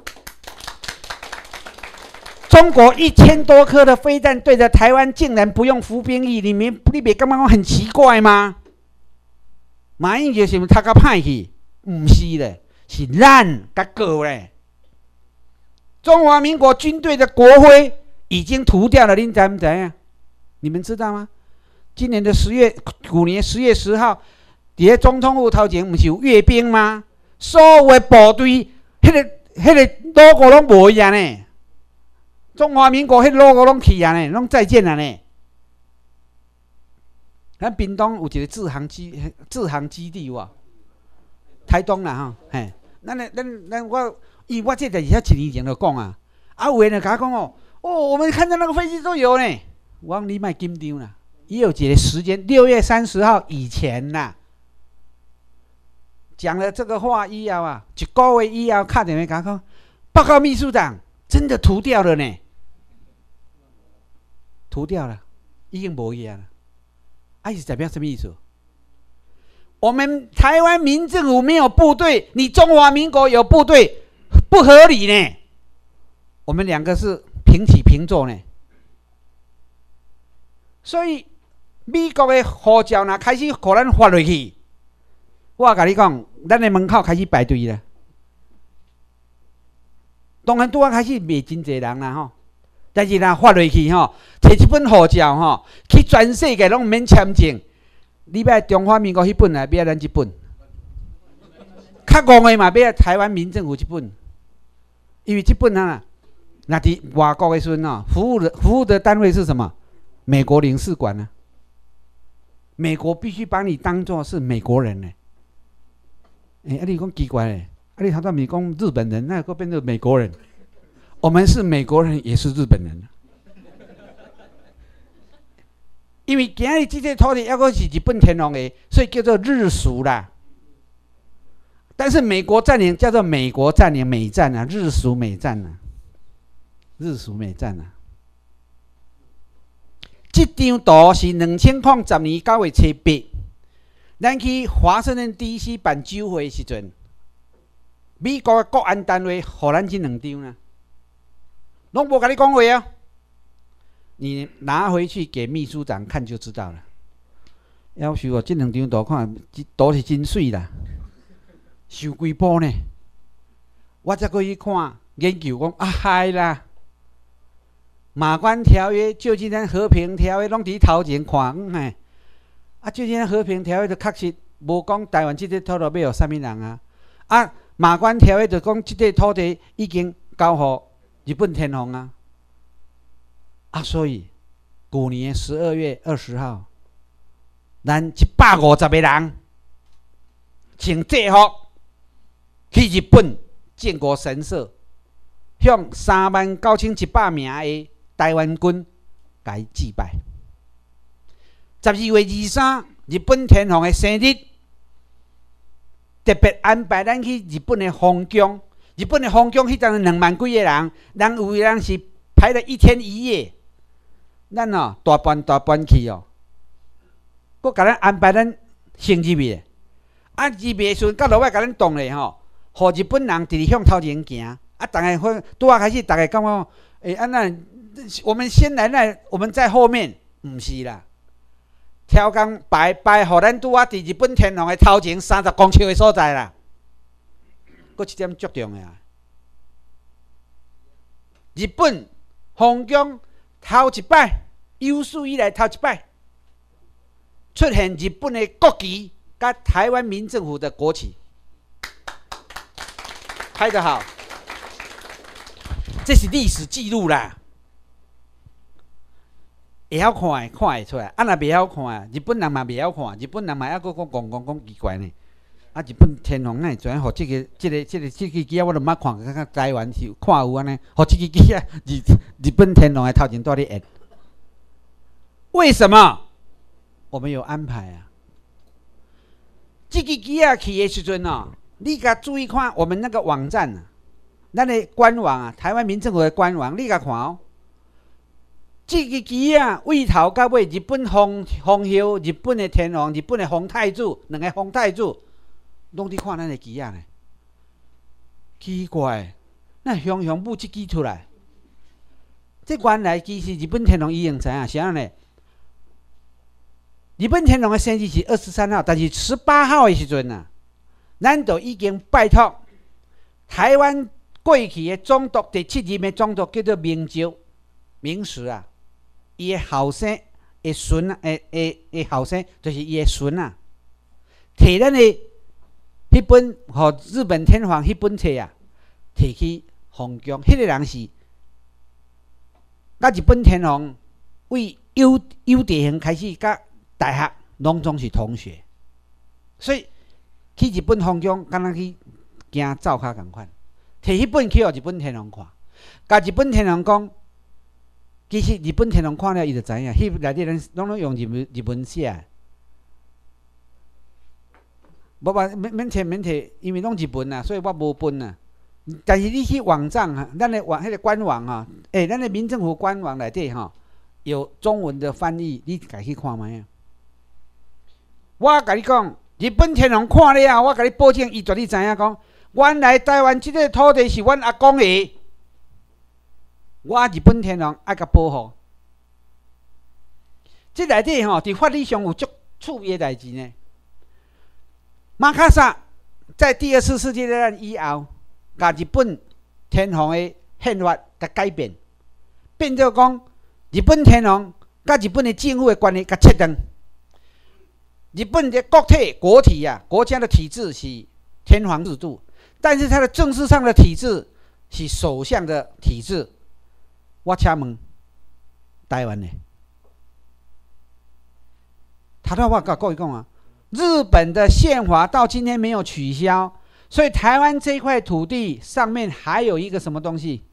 中国一千多颗的飞弹对着台湾，竟然不用服兵役，你们你别感觉很奇怪吗？马英九是不是他个歹去？不是嘞，是咱甲狗嘞。中华民国军队的国徽已经涂掉了，您知不知啊？你们知道吗？今年的十月，虎年十月十号。 伫咧总统府头前，毋是有阅兵吗？所有的部队，迄、那个、迄、那个 logo 拢无去啊呢。中华民国迄 logo 拢去啊呢，拢再见啊呢。咱屏东有一个制航基制航基地有无？台东啦吼，嘿，咱咧咱咱我，因为我这代志遐一年前就讲啊，啊有人就甲我讲哦，哦，我们看到那个飞机都有呢。我讲你莫紧张啦，伊有一个时间，六月三十号以前啦。讲了这个话以后啊，一个月以后，打电话甲我讲，报告秘书长，真的涂掉了呢，涂掉了，已经无去啊了。啊，是代表什么意思？我们台湾民政府没有部队，你中华民国有部队，不合理呢。我们两个是平起平坐呢。所以美国的护照若开始互咱发落去，我甲你讲，咱的门口开始排队了。当然拄啊开始袂真侪人啦吼，但是若发落去吼，摕一本护照吼，去全世界拢免签证。你要中华民国迄本啊，要咱这本。较戆的嘛，要台湾民政府这本，因为这本啊，那伫外国的时阵哦，服务的服务的单位是什么？美国领事馆啊。美国必须把你当作是美国人呢。哎、欸，啊你讲奇怪嘞，啊你头先咪讲日本人，那个变成美国人？我们是美国人，也是日本人。因为今日这块土地还阁是日本天皇的，所以叫做日属啦。但是美国占领叫做美国占领美占啊，日属美占啊，日属美占啊。这张图是两千零十年九月初八，咱去华盛顿 D C 办酒会的时阵，美国的国安单位予咱这两张啊，拢无甲你讲话啊。你拿回去给秘书长看就知道了。要求我这两张图看，图是真水啦，收几部呢？我才过去看研究讲啊嗨啦，马关条约、旧金山和平条约拢伫头前看，嗯嘿，啊旧金山和平条约就确实无讲台湾这块土地要互啥物人啊，啊马关条约就讲这块土地已经交互日本天皇啊。啊，所以去年十二月二十号，咱一百五十个人请制服去日本建国神社，向三万九千一百名的台湾军来祭拜。十二月二十三，日本天皇的生日，特别安排咱去日本的皇宫。日本的皇宫迄阵两万几个人，人有的人是排了一天一夜。咱哦大班大班去哦，佫甲咱安排咱先入去，啊入去的时阵，到落尾甲咱动咧吼，互日本人直直向头前行，啊，逐个会拄啊开始，逐个感觉，诶、欸，啊那我们先来，那我们在后面，毋是啦，挑工排排，互咱拄啊伫日本天皇的头前三十公尺的所在啦，佫一点足重的啊，日本皇宫头一摆。有史以来头一摆出现日本的国旗甲台湾民政府的国旗，拍得好，这是历史记录啦。会晓看的看会出来，啊若袂晓看，日本人嘛袂晓看，日本人嘛还佫讲讲讲讲奇怪呢。啊，日本天皇哪会互这个、这个、这个、这个机啊，我都捌看，看看台湾是看有安尼，互这个机啊，日日本天皇的头前在咧演。为什么？我们有安排啊。这个机啊去的时阵哦，你甲注意看我们那个网站啊，咱的官网啊，台湾民政府的官网，你甲看哦。这个机啊，为头到尾，日本皇皇后、日本的天皇、日本的皇太子，两个皇太子，拢伫看咱的机啊呢。奇怪，那雄雄母这机出来，这原来机是日本天皇已经知影，啥呢？日本天皇的生日是二十三号，但是十八号的时阵啊，咱就已经拜托台湾过去的总督第七任的总督叫做明朝明时啊，伊的后生的孙啊，诶诶诶后生就是伊的孙啊， 摕咱的迄本互日本天皇迄本册啊，摕去皇宫，迄、那个人是甲日本天皇为幼幼稚园开始，甲大学拢总是同学，所以去日本皇宫，敢若去行灶骹共款，摕迄本去互日本天皇看，甲日本天皇讲，其实日本天皇看了，伊就知影，迄内底人拢拢用日文日文写。无吧，免免摕免摕，因为拢日文啊，所以我无分啊。但是你去网站哈，咱的网迄、那个官网哈，诶、欸，咱的民政府官网内底哈，有中文的翻译，你家去看卖啊。我甲你讲，日本天皇看了后，我甲你保证，伊绝对知影讲，原来台湾即个土地是阮阿公的，我日本天皇爱甲保护。即内底吼，伫法律上有足趣味的代志呢。马卡萨在第二次世界大战以后，甲日本天皇的宪法甲改变，变做讲日本天皇甲日本的政府的关系甲切断。日本的国体国体啊，国家的体制是天皇制度，但是它的政治上的体制是首相的体制。我请问台湾呢？头头我甲各位讲啊。日本的宪法到今天没有取消，所以台湾这块土地上面还有一个什么东西？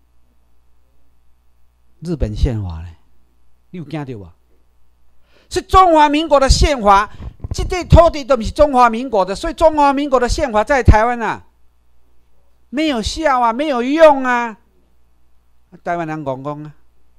日本宪法呢？你有惊到吧？是中华民国的宪法，这块土地都不是中华民国的，所以中华民国的宪法在台湾啊没有效啊，没有用啊。台湾人讲讲啊，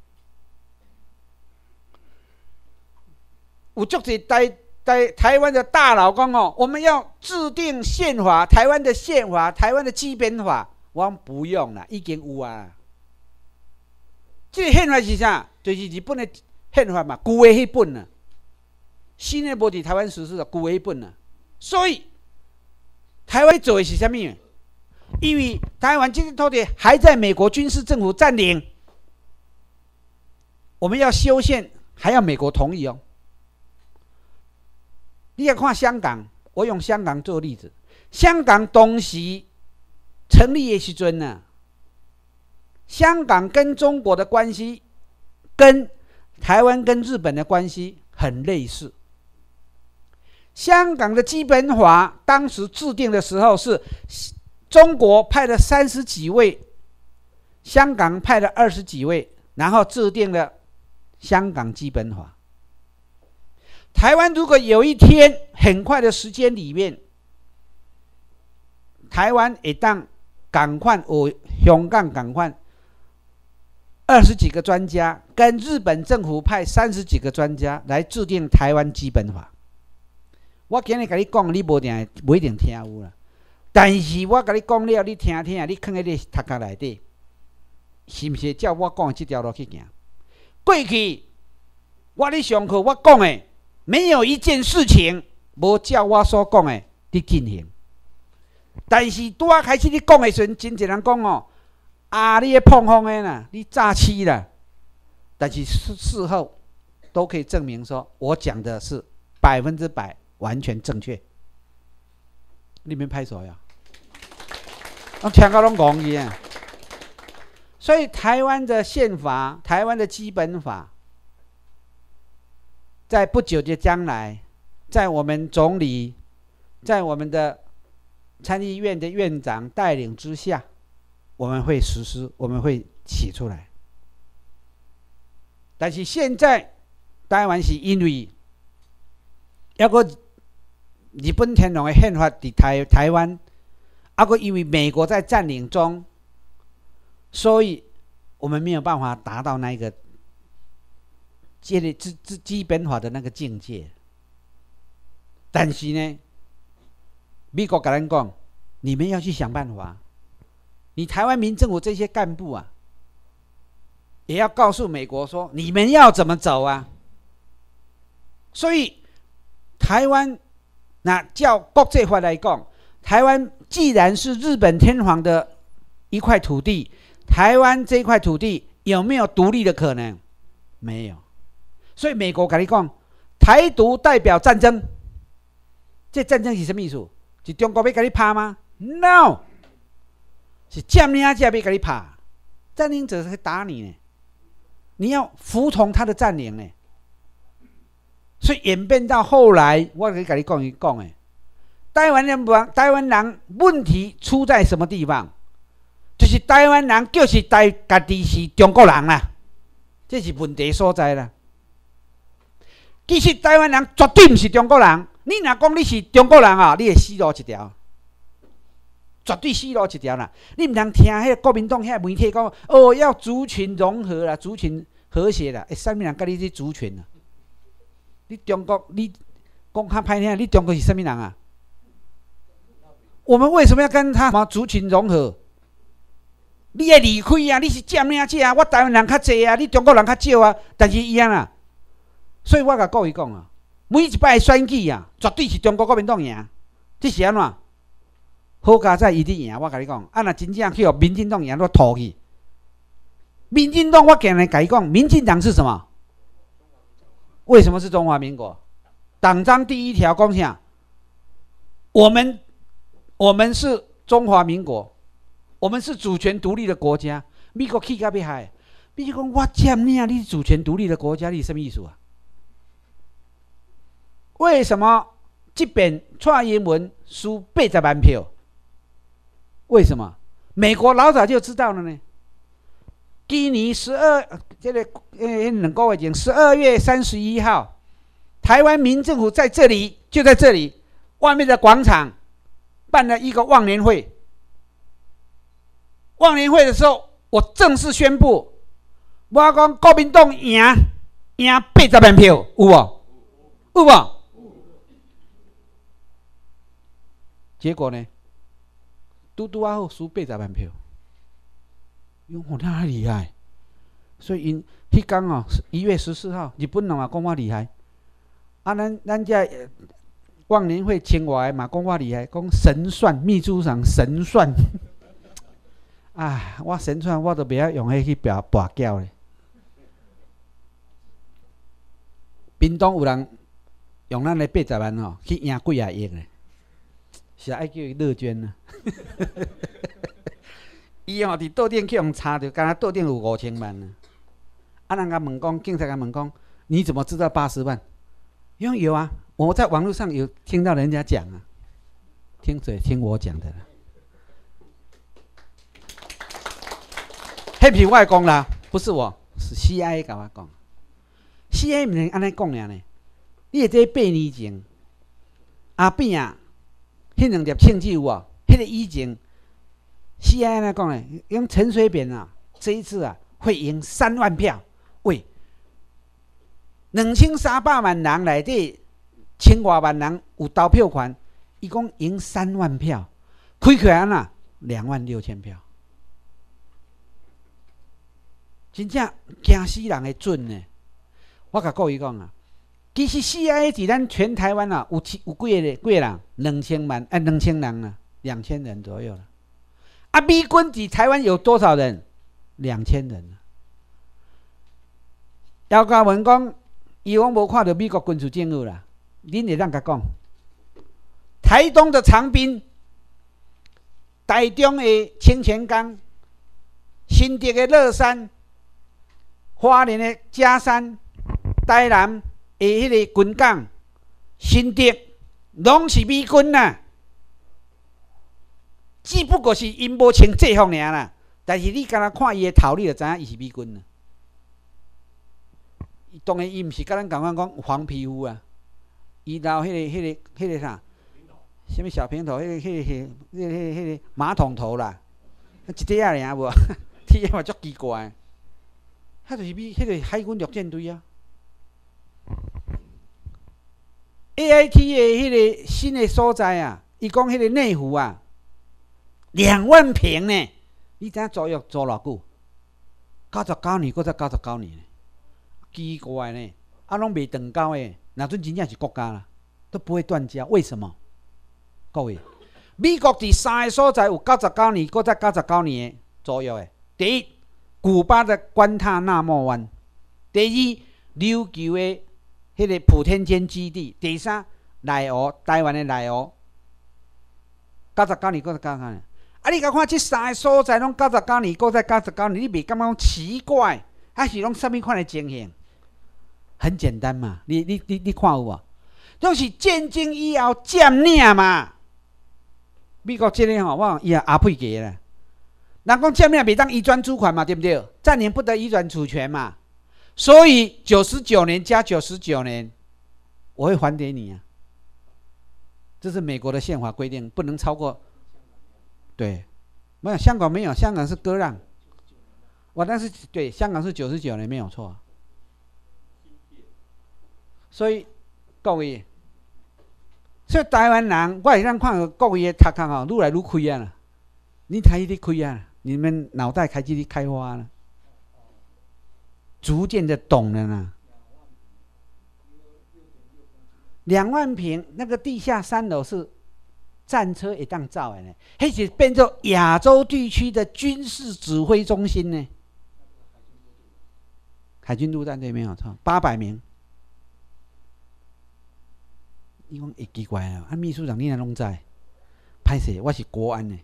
有足侪台。在台湾的大佬讲哦，我们要制定宪法，台湾的宪法，台湾的基本法，我讲不用啦，已经有啊。这个宪法是啥？就是日本的宪法嘛，旧的迄本啊，新的无伫台湾实施的旧的迄本啊。所以台湾做的是啥物？因为台湾这个土地还在美国军事政府占领，我们要修宪，还要美国同意哦。你要看香港，我用香港做例子。香港当时成立的时阵呢，香港跟中国的关系，跟台湾跟日本的关系很类似。香港的基本法当时制定的时候，是中国派了三十几位，香港派了二十几位，然后制定了香港基本法。台湾如果有一天很快的时间里面，台湾会当赶快有香港赶快二十几个专家跟日本政府派三十几个专家来制定台湾基本法。我今日跟你讲，你无定不一定听有啦，但是我跟你讲了，你听听，你放在你头壳内底，是不是照我讲的这条路去行？过去我咧上课我讲的。没有一件事情无照我所讲的去进行，但是拄啊开始你讲的时阵，真侪人讲哦，啊你咧碰风的啦，你诈欺啦，但是事后都可以证明说，我讲的是百分之百完全正确。你们拍手呀？我听到拢讲伊啊。所以台湾的宪法，台湾的基本法。在不久的将来，在我们总理，在我们的参议院的院长带领之下，我们会实施，我们会写出来。但是现在台湾是因为要个日本天皇的宪法在台台湾，啊个因为美国在占领中，所以我们没有办法达到那一个。基基基本法的那个境界，但是呢，美国跟咱讲，你们要去想办法。你台湾民政府这些干部啊，也要告诉美国说，你们要怎么走啊？所以，台湾那照国际法来讲，台湾既然是日本天皇的一块土地，台湾这块土地有没有独立的可能？没有。所以美国跟你讲，台独代表战争， 这战争是什么意思？是中国要跟你拍吗 ？No， 是占领者要跟你拍，占领者是打你呢，你要服从他的占领呢。所以演变到后来，我可以跟你讲一讲诶，台湾人台湾人问题出在什么地方？就是台湾人就是台家己是中国人啦，这是问题所在啦。其实台湾人绝对不是中国人，你若讲你是中国人啊，你会死路一条，绝对死路一条啦。你唔通听迄个国民党遐媒体讲，哦，要族群融合啦，族群和谐啦，诶，啥物人甲你是族群啊？你中国，你讲较歹听，你中国是什么人啊？我们为什么要跟他什么族群融合？你会离开啊！你是占领者啊！我台湾人较济啊，你中国人较少啊，但是一样啊。所以我甲各位讲啊，每一摆选举啊，绝对是中国国民党赢，这是安怎？好佳在伊伫赢，我甲你讲，啊，若真正去互民进党赢，我吐去。民进党，我今日甲伊讲，民进党是什么？为什么是中华民国？党章第一条讲啥？我们我们是中华民国，我们是主权独立的国家。美国气到要害，美国讲我占领你主权独立的国家，你什么意思啊？为什么这边蔡英文输八十万票？为什么？美国老早就知道了呢。今年十二，这个呃两个月前，十二月三十一号，台湾民政府在这里，就在这里外面的广场办了一个忘年会。忘年会的时候，我正式宣布，我讲国民党赢赢八十万票，有无？有无？结果呢？拄拄啊好输八十万票。哟，我哪厉害？所以因迄天哦，一月十四号，日本人嘛讲我厉害。啊，咱咱这忘年会请我的嘛讲我厉害，讲神算秘书长神算。啊，我神算我都袂晓用迄去跋跋筊咧。屏东有人用咱的八十万吼去赢几啊亿咧，是爱叫伊乐捐啊。伊吼伫桌顶去用查着，敢若桌顶有五千万呢。啊，人家问讲，警察甲问讲，你怎么知道八十万？因为有啊，我在网络上有听到人家讲啊，听谁听我讲的啦。迄是我的讲啦，不是我，是 C I A 甲我讲。C I A 毋能安尼讲尔呢？你会知八年前，后壁啊，迄两粒庆记有无？迄个以前 C I A 安尼讲呢？用陈水扁啊，这一次啊会赢三万票。喂，两千三百万人内底，千外万人有投票权，伊讲赢三万票，开起来安那两万六千票。真正惊死人的准呢！我甲各位讲啊，其实 C I A 伫咱全台湾啊，有有几个几个人？两千万，哎，两千人啊，两千人左右了。啊，美军伫台湾有多少人？两千人啊。姚嘉文讲，伊讲无看到美国军事政府啦，恁会当甲讲？台东的长滨，台中的清泉岗，新竹的乐山。花莲的嘉山、台南的迄个军港、新竹，拢是美军呐。只不过是因无穿制服尔啦，但是你敢若看伊的头，你就知影伊是美军啦。当然，伊毋是甲咱共款讲黄皮肤啊，伊留迄个、迄个、迄个啥，什么小平头，迄个、迄个、迄个、迄个马桶头啦，一块仔尔无，听嘛足奇怪。迄就是美，迄个海军陆战队啊。A I T 的迄个新的所在啊，伊讲迄个内湖啊，两万平呢。你知影租约租偌久？九十九年，搁再九十九年呢，奇怪呢，啊，拢未断交诶。那阵真正是国家啦，都不会断交。为什么？各位，美国伫三个所在有九十九年，搁再九十九年的租约诶。第一。古巴的关塔那莫湾，第二琉球的迄个普天间基地，第三内湖，台湾的内湖，九十九年，九十九年。啊，你甲看这三个所在拢九十九年，搁再九十九年，你袂感觉讲奇怪？还是拢什么款的情形？很简单嘛，你你你你看有无？就是战争以后占领嘛。美国这个吼，我伊也阿配给啦。人讲占领袂当移转主权嘛，对不对？占领不得移转主权嘛。所以九十九年加九十九年，我会还给你啊。这是美国的宪法规定，不能超过。对，没有香港没有，香港是割让。我但是对香港是九十九年没有错。所以各位，所以台湾人，我会当看各位的读壳吼，愈来愈开啊啦。你开始开啊，你们脑袋开始开花了，逐渐的懂了呢。两万平那个地下三楼是战车会当造的呢，那是变成亚洲地区的军事指挥中心呢。海军陆战队没有错，八百名。你讲会奇怪啊？啊，秘书长你若拢知，歹势，我是国安的。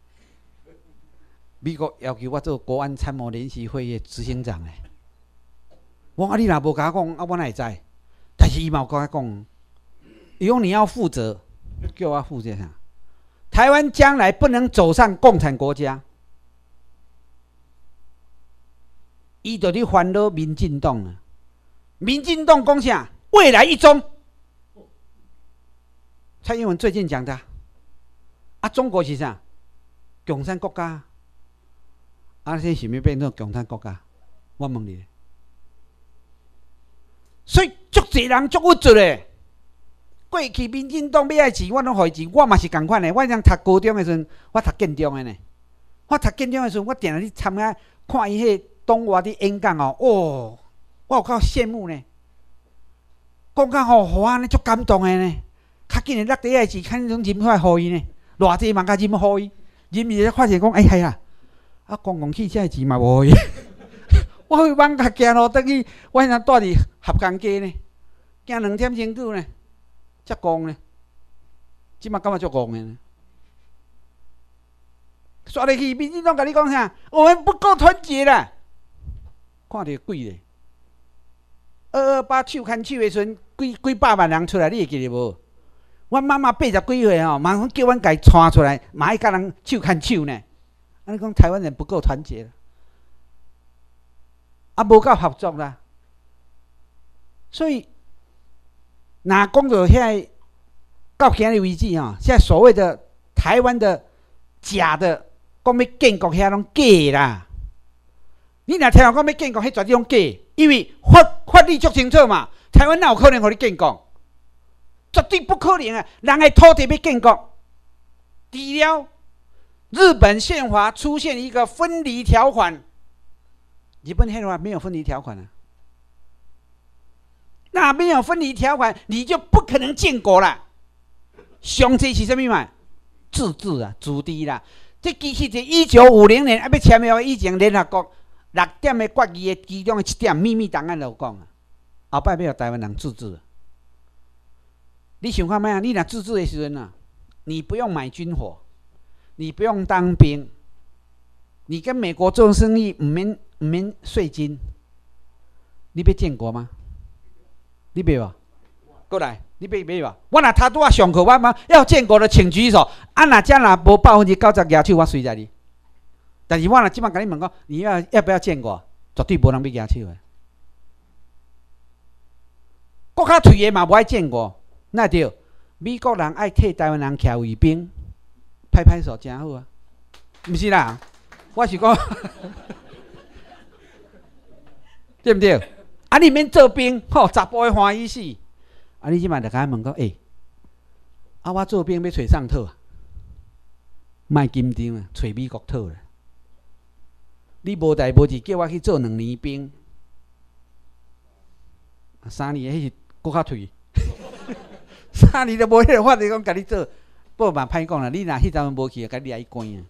美国要求我做国安参谋联席会议执行长诶。我啊，你若无甲我讲，啊，我哪会知？但是伊嘛有甲我讲，伊讲你要负责，叫我负责啥？台湾将来不能走上共产国家，伊就咧烦恼民进党啊。民进党讲啥？未来一中。蔡英文最近讲的啊，中国是啥？共产国家。啊，这是咪变成共产国家？我问你，所以足侪人足有做嘞。过去民进党要爱钱，我拢互伊钱，我嘛是共款的。我当读高中的时阵，我读建中的呢。我读建中的时阵，我定去参加看伊迄东华的演讲哦，哦，我有够羡慕呢。讲讲吼，互我安尼足感动的呢。较紧的落地的钱，看种啉出来互伊呢，偌济嘛甲啉互伊，啉伊才发现讲，哎系啊，啊公共汽车的钱嘛无互伊。我去网甲行路倒去，我现在住伫合江街呢，行两点钟久呢，遮戆呢，即嘛感觉足戆的呢。刷入去，民进党甲你讲啥？我们不够团结啦，看着鬼咧。二二八手牵手的时阵，几几百万人出来，你会记得无？阮妈妈八十几岁吼，马上叫阮家带出来，嘛爱甲人手牵手呢。安尼讲台湾人不够团结了，啊，无够合作啦。所以，哪讲到遐到今日为止吼，现在所谓的台湾的假的，讲要建国遐拢假啦。你若听人讲要建国，迄绝对拢假，因为法法律足清楚嘛，台湾哪有可能互你建国？绝对不可能啊！人的土地要建国，除了日本宪法出现一个分离条款，日本宪法没有分离条款啊。那没有分离条款，你就不可能建国了。上济是什么嘛？自治啊，主地啦。这其实是一九五零年啊，要签约以前，联合国六点的决议的其中的一点秘密档案就讲啊，后摆要台湾人自治。你想看咩啊？你若自治的时阵啊，你不用买军火，你不用当兵，你跟美国做生意唔免唔免税金，你要建国吗？你别吧，过来，你别别吧。我若他拄啊上课，我嘛要建国的请举手。啊，若遮若无百分之九十举手，我随在你。但是我若即摆甲你问讲，你要要不要建国？绝对无人要举手的。国较退的嘛无爱建国。那对，美国人爱替台湾人徛卫兵，拍拍手真好啊，毋是啦，我是讲，对不对？啊，你免做兵，吼，查甫的欢喜死。啊，你即摆就甲问讲，诶、欸，啊，我做兵要找上套啊，卖金张啊，找美国套啦。你无代无志叫我去做两年兵，三年迄是搁较退。三年都无迄个法律讲，甲你做，不嘛歹讲啦。你若迄阵无去，甲你掠去关啊。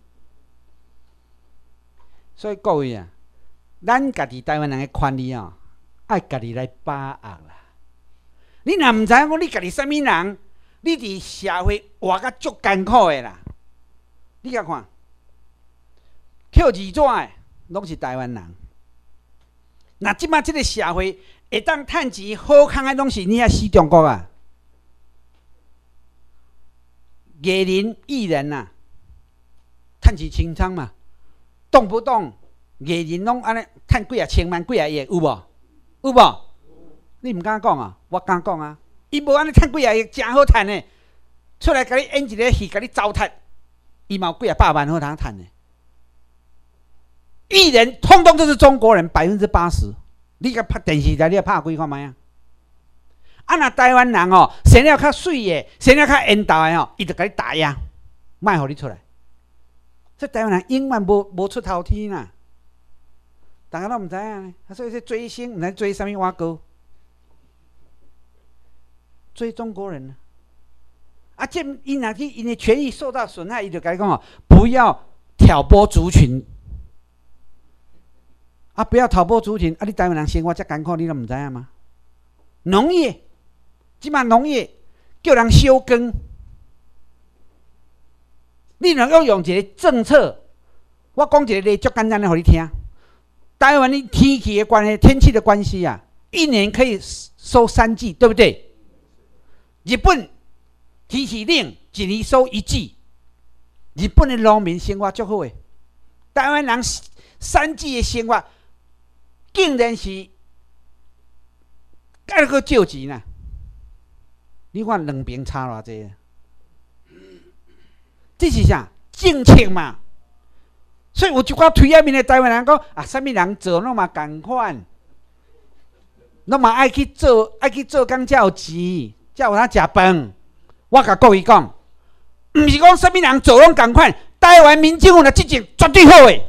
所以各位啊，咱家己台湾人的权利哦，爱家己来把握啦。你若毋知影讲你家己什么人， 你伫社会活甲足艰苦的啦。你甲看，捡二纸的拢是台湾人。那即摆即个社会会当趁钱好康的，拢是你遐死中国啊！艺人、艺人啊，趁钱清仓嘛，动不动艺人拢安尼趁几啊千万、几啊亿，有无？有无？你毋敢讲啊？我敢讲啊！伊无安尼趁几啊亿，真好趁的，出来甲你演一个戏，甲你糟蹋，伊嘛有几啊百万好通趁的。艺人通通都是中国人，百分之八十。你甲拍电视台，你拍几看卖啊？啊，那台湾人哦，生了较水的，生了较缘投的哦，伊就甲你打压，卖互你出来。这台湾人永远无无出头天啦，大家都唔知影呢。所以说追星，唔知追什么挖沟，追中国人呢。啊，这因若去因的权益受到损害，伊就甲你讲哦，不要挑拨族群。啊！不要挑拨族群，啊！你台湾人生活遮艰苦，你都唔知影吗？农业，即摆农业叫人休耕，你能够用一个政策，我讲一个例，足简单的，互你听。台湾的天气的关系，天气的关系啊，一年可以收三季，对不对？日本天气冷，一年收一季。日本的农民生活足好诶，台湾人三季的生活。竟然是，还阁少钱呢？你看两边差偌济？这是啥？政策嘛。所以有一寡推下面的台湾人讲啊，啥物人做拢嘛共款，拢嘛爱去做，爱去做工才有钱，才有通食饭。我甲各位讲，毋是讲啥物人做拢共款，台湾民政府的执政绝对好诶。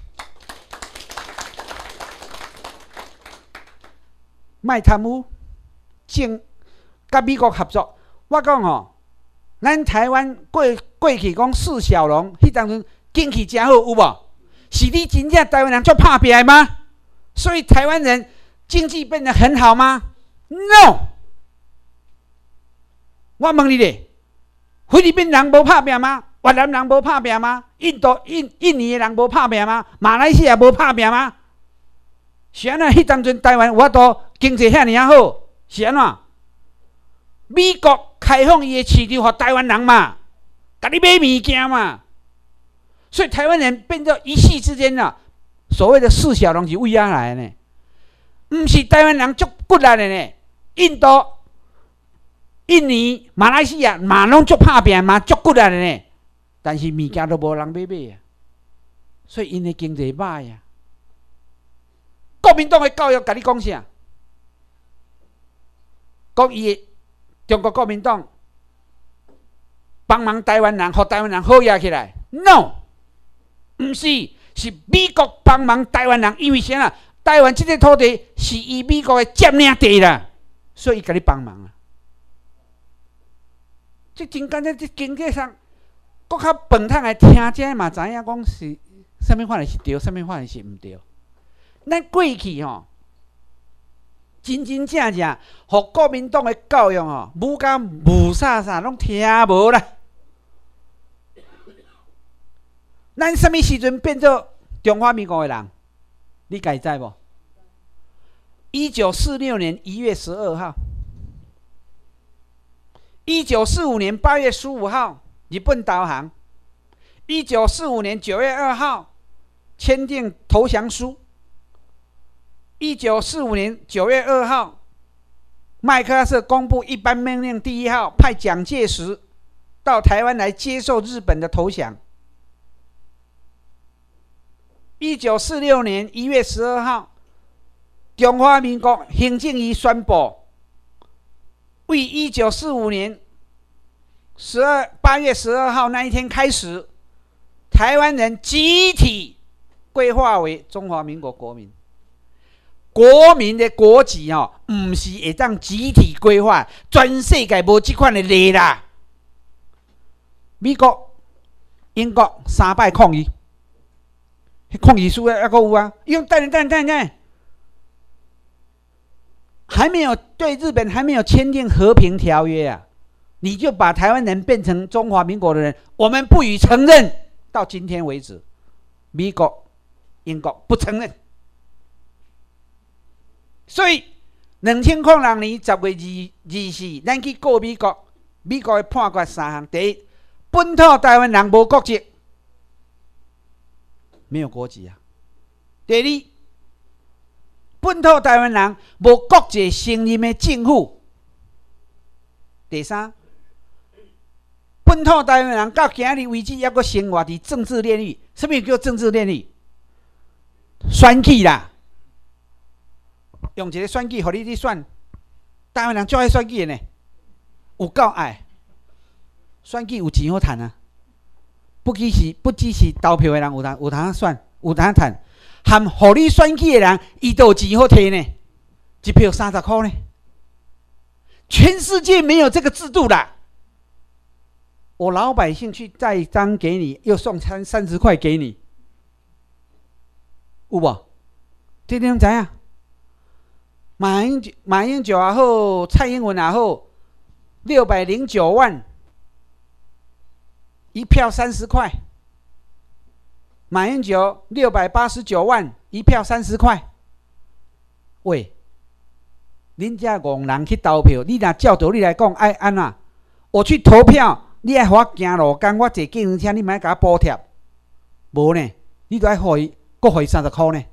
卖贪污，政甲美国合作。我讲吼，咱台湾过过去讲四小龙，迄当阵景气真好，有无？是你真正台湾人足拍拼的吗？所以台湾人经济变得很好吗 ？No。我问你咧，菲律宾人无拍拼吗？越南人无拍拼吗？印度、印印尼的人无拍拼吗？马来西亚无拍拼吗？是安怎？迄当阵台湾有法度经济遐尔啊好，是安怎？美国开放伊的市场给台湾人嘛，甲你买物件嘛，所以台湾人变作一夕之间啊，所谓的四小龙是为哪来的呢？毋是台湾人足骨力的呢，印度、印尼、马来西亚嘛拢足拍拼嘛，足骨力的呢，但是物件都无人买买啊，所以因的经济歹啊。国民党的教育甲你讲啥？讲伊的中国国民党帮忙台湾人，互台湾人好起来 ？No， 毋是，是美国帮忙台湾人，因为啥啊？台湾这个土地是以美国的占领地啦，所以伊甲你帮忙啊。这真简单，这经济上，搁较笨桶来听者嘛，知影讲是啥物法是对，啥物法是毋对。咱过去吼，真真正正，互国民党的教育吼，母甲母啥啥拢听无啦。咱什么时阵变做中华民国的人？你家知无？一九四六年一月十二号，一九四五年八月十五号，日本投降。一九四五年九月二号，签订投降书。一九四五年九月二号，麦克阿瑟公布一般命令第一号，派蒋介石到台湾来接受日本的投降。一九四六年一月十二号，中华民国行政院宣布，为一九四五年十二八月十二号那一天开始，台湾人集体归划为中华民国国民。国民的国籍哦，唔是会当集体规划，全世界无这款的例啦。美国、英国三摆抗议，抗议书还阁有啊。用等等等等，还没有对日本还没有签订和平条约啊。 你就把台湾人变成中华民国的人，我们不予承认。到今天为止，美国、英国不承认。所以，两千零六年十月二二四，咱去告美国，美国的判决三项：第一，本土台湾人无国籍，没有国籍啊；第二，本土台湾人无国际承认的政府；第三，本土台湾人到今日为止，还阁生活伫政治炼狱。什么叫政治炼狱？选举啦，用一个选举，互你去选。台湾人最爱选举的呢，有够爱。选举有钱好赚啊！不只是不只是投票的人有通有通选，有通赚，含互你选举的人，伊都有钱好摕呢，一票三十块呢。全世界没有这个制度啦。我老百姓去盖章给你，又送餐三十块给你，有无？这点知影？马英九、马英九也好，蔡英文也好，六百零九万，一票三十块。马英九六百八十九万，一票三十块。喂，恁这戆人去投票，你若照道理来讲，爱安怎？我去投票。你爱互我行路工，我坐计程车，你莫甲我补贴，无呢？你都爱互伊，搁互伊三十箍呢。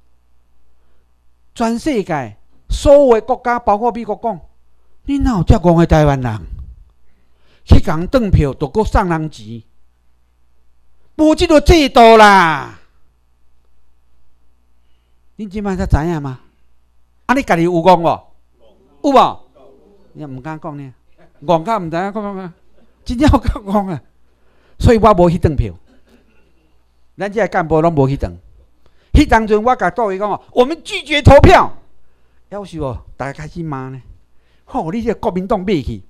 全世界所有的国家，包括美国讲，你哪有遮戆的台湾人去共转票，都搁送人钱？无即个制度啦！恁即摆才知影吗？啊，你家己有戆无？有无？你毋敢讲呢？戆甲毋知影讲讲讲。真正有够戆啊！所以我无去转票，咱这干部拢无去转。迄当阵我甲各位讲哦，我们拒绝投票。要是哦，大家开始骂呢。吼，你这国民党买去，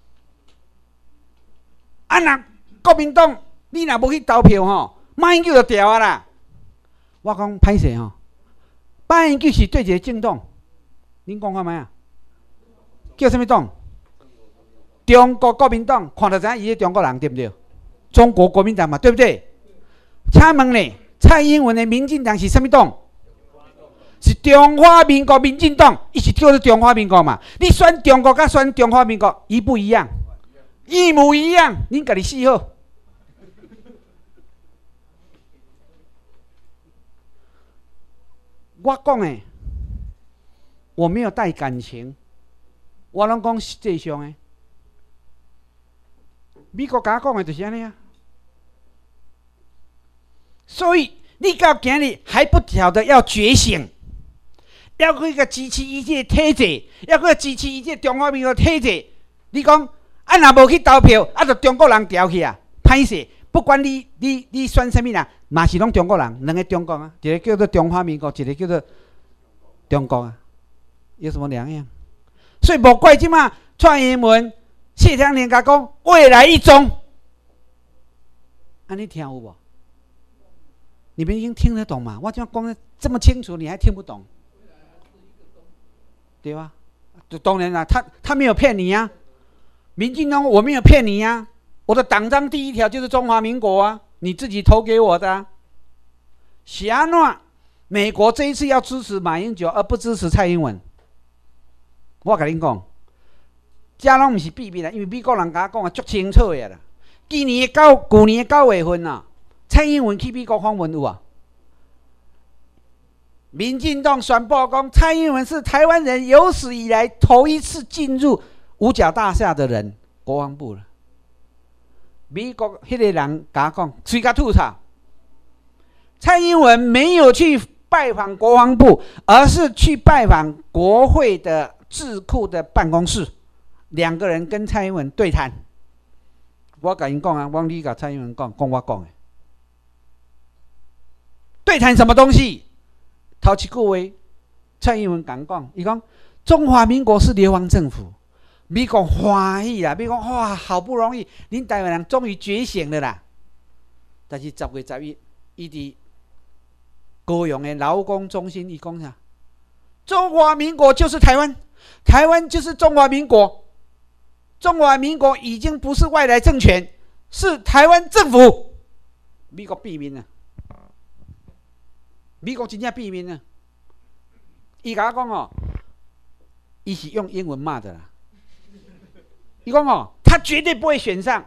啊若国民党你若无去投票吼，马英九就掉啊啦。我讲歹势吼，马英九是对一个政党，恁讲看卖啊？叫什么党？中国国民党，看到知影伊是中国人对不对？中国国民党嘛，对不对？请问呢，蔡英文的民进党是什么党？是中华民国民进党，伊是叫做中华民国嘛？你选中国甲选中华民国一不一样？一模一样，恁家己死好。我讲的，我没有带感情，我拢讲实际上的。美国甲我讲的就是安尼啊，所以你到今日还不晓得要觉醒，要去个支持伊这个体制，要去支持伊这中华民国体制。你讲啊，若无去投票，啊，就中国人调去啊，歹势。不管你你你选什么人，嘛是拢中国人，两个中国啊，一个叫做中华民国，一个叫做中国啊，有什么两样？所以莫怪即马蔡英文。谢长廷甲讲未来一中，安尼听有无？你们已经听得懂吗？我这样讲的这么清楚，你还听不懂？对吧？当然啦，他他没有骗你呀、啊，民进党我没有骗你呀、啊，我的党章第一条就是中华民国啊，你自己投给我的、啊。是安怎？美国这一次要支持马英九，而不支持蔡英文。我甲恁讲。这拢毋是秘密啦，因为美国人甲我讲啊，足清楚的啦。今年的九，去年的九月份啊，蔡英文去美国访问有啊。民进党宣布讲，蔡英文是台湾人有史以来头一次进入五角大厦的人，国防部了。美国迄个人甲我讲，嘴甲吐槽，蔡英文没有去拜访国防部，而是去拜访国会的智库的办公室。两个人跟蔡英文对谈，我甲因讲啊，我你甲蔡英文讲，讲我讲的。对谈什么东西？头一句话，蔡英文讲讲，伊讲中华民国是流亡政府，美国欢喜啦，美国哇，好不容易，恁台湾人终于觉醒了啦。但是十月十一，伊伫高雄的劳工中心，伊讲啥？中华民国就是台湾，台湾就是中华民国。 中华民国已经不是外来政权，是台湾政府。美国避免啊，美国真正避免啊。伊甲我讲哦，伊是用英文骂的啦。伊讲哦，他绝对不会选上。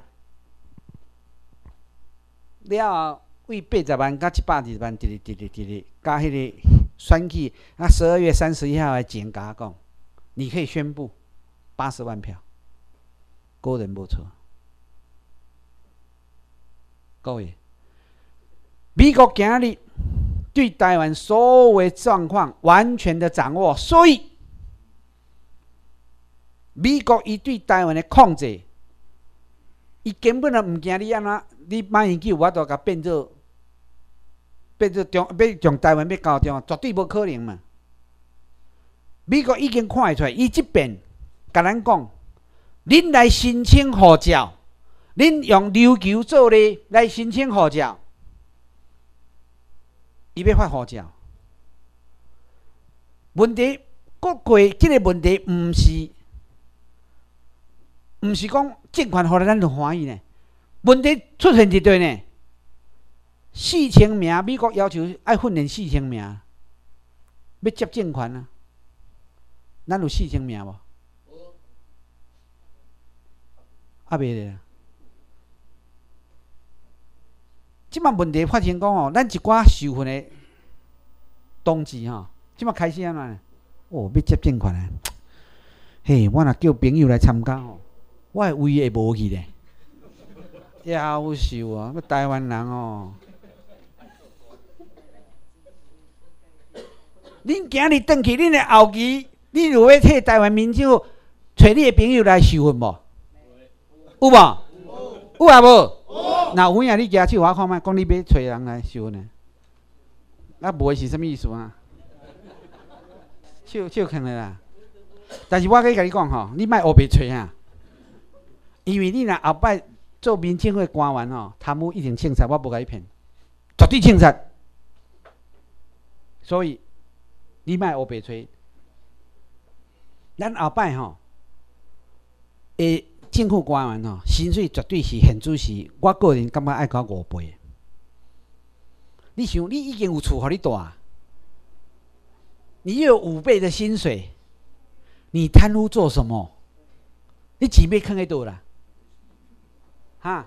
了后为八十万到一百二十万，直直直直直直，加迄个选举，那十二月三十一号的前甲我讲，你可以宣布八十万票，果然无错。各位，美国今日对台湾所有的状况完全的掌握，所以美国伊对台湾的控制，伊根本就唔惊你安怎，你马英九我都甲变做变做中，要从台湾要交中，绝对无可能嘛。美国已经看会出来，伊即边甲咱讲，恁来申请护照，恁用琉球做咧来申请护照，伊要发护照。问题，国会即个问题，毋是，毋是讲政权互咱就欢喜呢。问题出现伫对呢，四千名美国要求爱训练四千名，要接政权啊。咱有四千名无？啊，袂咧。即摆问题发生讲哦，咱一寡受训的同志吼，即摆开始安怎？哦，要接政权啊！嘿，我若叫朋友来参加吼，我的胃会无去咧。夭寿啊！台湾人哦，恁今日转去，恁的后期，你有要替台湾民政府找你的朋友来受训无？有无？有啊无？那有影你举手我看觅，讲你要找人来受训呢？那无是啥物意思啊？手手肯的啦。但是我可以甲你讲吼，你莫黑白找啊，因为你若后摆。做民政府的官员吼，贪污一定清查，我无甲你骗，绝对清查。所以你莫黑白吹。咱后摆吼，诶，政府官员吼，薪水绝对是现主席，我个人感觉爱到五倍。你想，你已经有厝互你住，你又有五倍的薪水，你贪污做什么？你钱要囥喺倒啦？哈，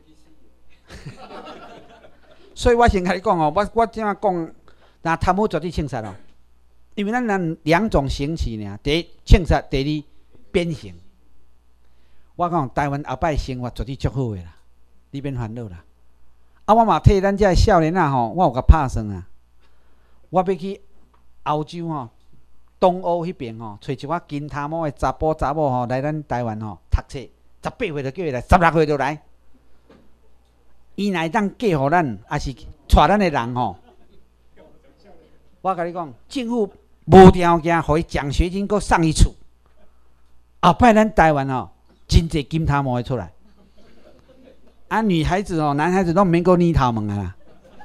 所以我先甲你讲哦，我我怎啊讲，那贪污绝对清查哦，因为咱人两种刑期呢，第一清查，第二鞭刑。我讲台湾后摆生活绝对足好的啦，你免烦恼啦。啊，我嘛替咱遮少年仔吼，我有甲拍算啊，我要去欧洲吼，东欧迄边吼，找一寡金头毛的查甫查某吼，来咱台湾吼读册。十八岁就叫伊来，十六岁就来。伊若会当嫁互咱，也是带咱的人吼。我甲你讲，政府无条件互伊奖学金，搁送伊厝。后摆咱台湾吼，真侪金头毛会出来。啊，女孩子哦，男孩子都免搁捏头毛啊啦。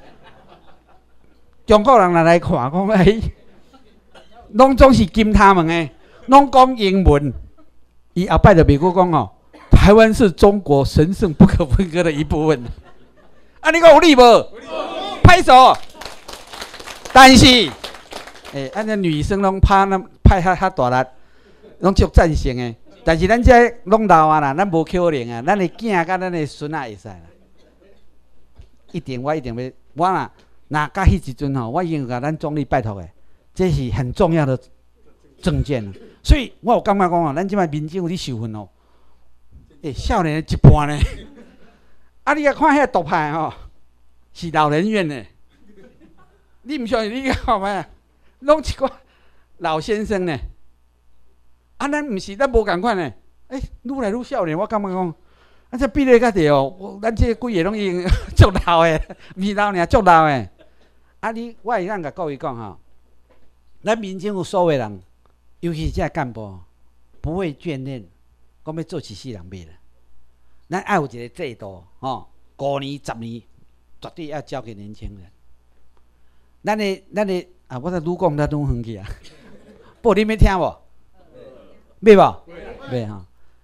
中国人若来看，讲哎，拢总是金头毛的，拢讲英文。伊后摆就袂搁讲哦。台湾是中国神圣不可分割的一部分。啊，你讲有理无？拍手。但是，诶、欸，按照女生拢拍那拍较较大力，拢足赞成的。但是咱这拢老啊啦，咱无可能啊，咱的囝甲咱的孙仔会使啦。一定，我一定要，我若若到迄时阵吼，我已经甲咱总理拜托的，这是很重要的证件。所以我有感觉讲哦，咱即摆民政府咧受训哦。欸、少年的一半呢，啊！你啊看遐毒派吼，是老人院的。你唔相信？你看咩？拢一个老先生呢？啊，咱唔是，咱无共款呢。诶、欸，愈来愈少年，我感觉讲，啊，这比例较对哦。咱这几个拢已经足老的，唔是老尔，足老的。啊，你我会当甲各位讲吼，咱民政府所有人，尤其是这干部，不会眷恋。讲要做一世人袂啦，咱爱有一个制度，吼，五年、十年，绝对要交给年轻人。咱的、咱的啊，我再愈讲咱愈远去啊。不，你要听无？要无？要哈。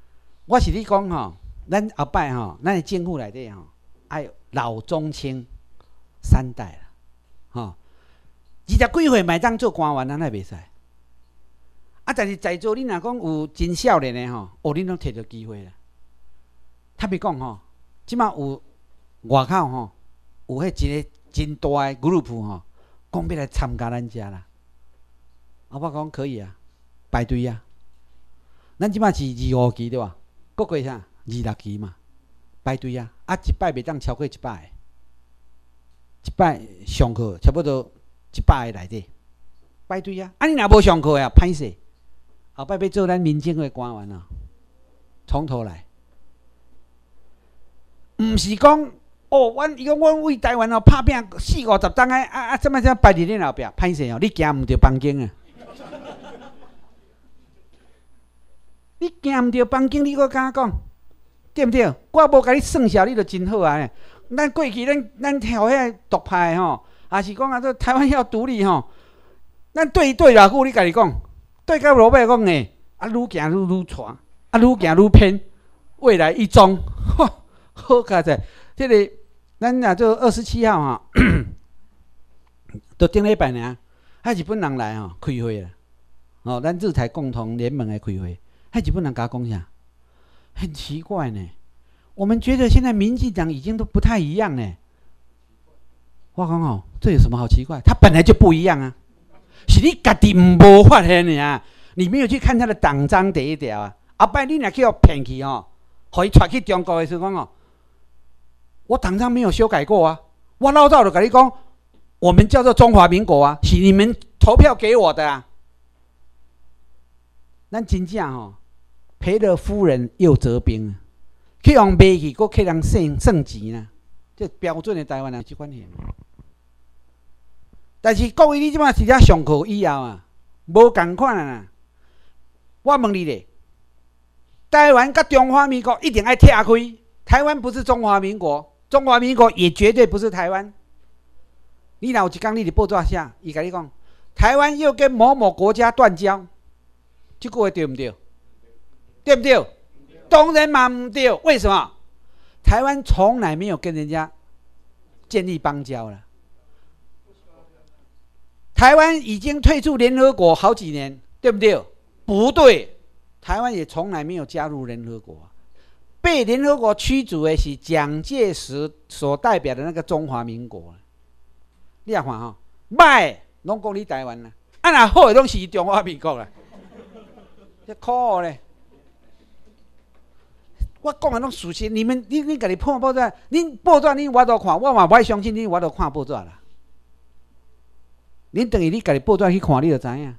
我是你讲吼，咱后摆吼，咱的政府内底吼，爱老中青三代啦，吼，二十几岁嘛当做官员，咱也袂使。啊，但是在座你若讲有真少年的吼，哦，恁拢摕到机会啦。他别讲吼，即马有外口吼，有迄一个真大的 group 吼，讲要来参加咱遮啦。啊，我讲可以啊，排队啊。咱即马是二五期对吧？国过啥？二六期嘛，排队啊！啊，一摆袂当超过一百个，一摆上课差不多一百个内底排队啊！啊，你若无上课啊，歹势。后摆要做咱民政的官员啊，从头来。毋是讲哦，阮伊讲阮为台湾哦拍拼四五十档个，啊啊，怎么怎么排伫恁后壁？歹势哦，你行毋着房间啊！你行毋着房间，你阁敢讲，对毋对？我无甲你算数，你就真好啊！咱过去咱咱挑遐独派吼，也是讲啊，这台湾要独立吼，咱对对偌久，你家己讲，对到落尾讲诶，啊，愈行愈愈错，啊，愈行愈偏，未来一中，吼，好佳哉！这个咱若做二十七号吼，都顶礼拜尔，还日本人来吼开会啦，哦，咱日台共同联盟来开会。还日本人甲讲啥？很奇怪呢。我们觉得现在民进党已经都不太一样呢。我讲哦，这有什么好奇怪？他本来就不一样啊，是你家己无发现的啊。你没有去看他的党章第一条啊。后摆你若去互骗去哦，互伊带去中国的时候讲哦，我党章没有修改过啊。我老早就跟你讲，我们叫做中华民国啊，是你们投票给我的啊。咱真正吼。赔了夫人又折兵，去用卖去，搁客人剩剩钱啦。这标准的台湾人即款型。但是各位，你即马是遐上课以后啊，无共款啊。我问你咧，台湾甲中华民国一定爱拆开。台湾不是中华民国，中华民国也绝对不是台湾。你若有一天你伫报纸写，伊甲你讲，台湾又跟某某国家断交，这句话对不对？对不对？当然嘛唔对，为什么？台湾从来没有跟人家建立邦交了。台湾已经退出联合国好几年，对不对？不对，台湾也从来没有加入联合国。被联合国驱逐的是蒋介石所代表的那个中华民国。你也看吼，歹拢讲你台湾啦，啊那好的拢是中华民国啦，这可恶咧！我讲的拢事实，你们你你家己看报纸，恁报纸恁我都看，我嘛不爱相信恁我都看报纸啦。恁等于你家己报纸去看，你就知影。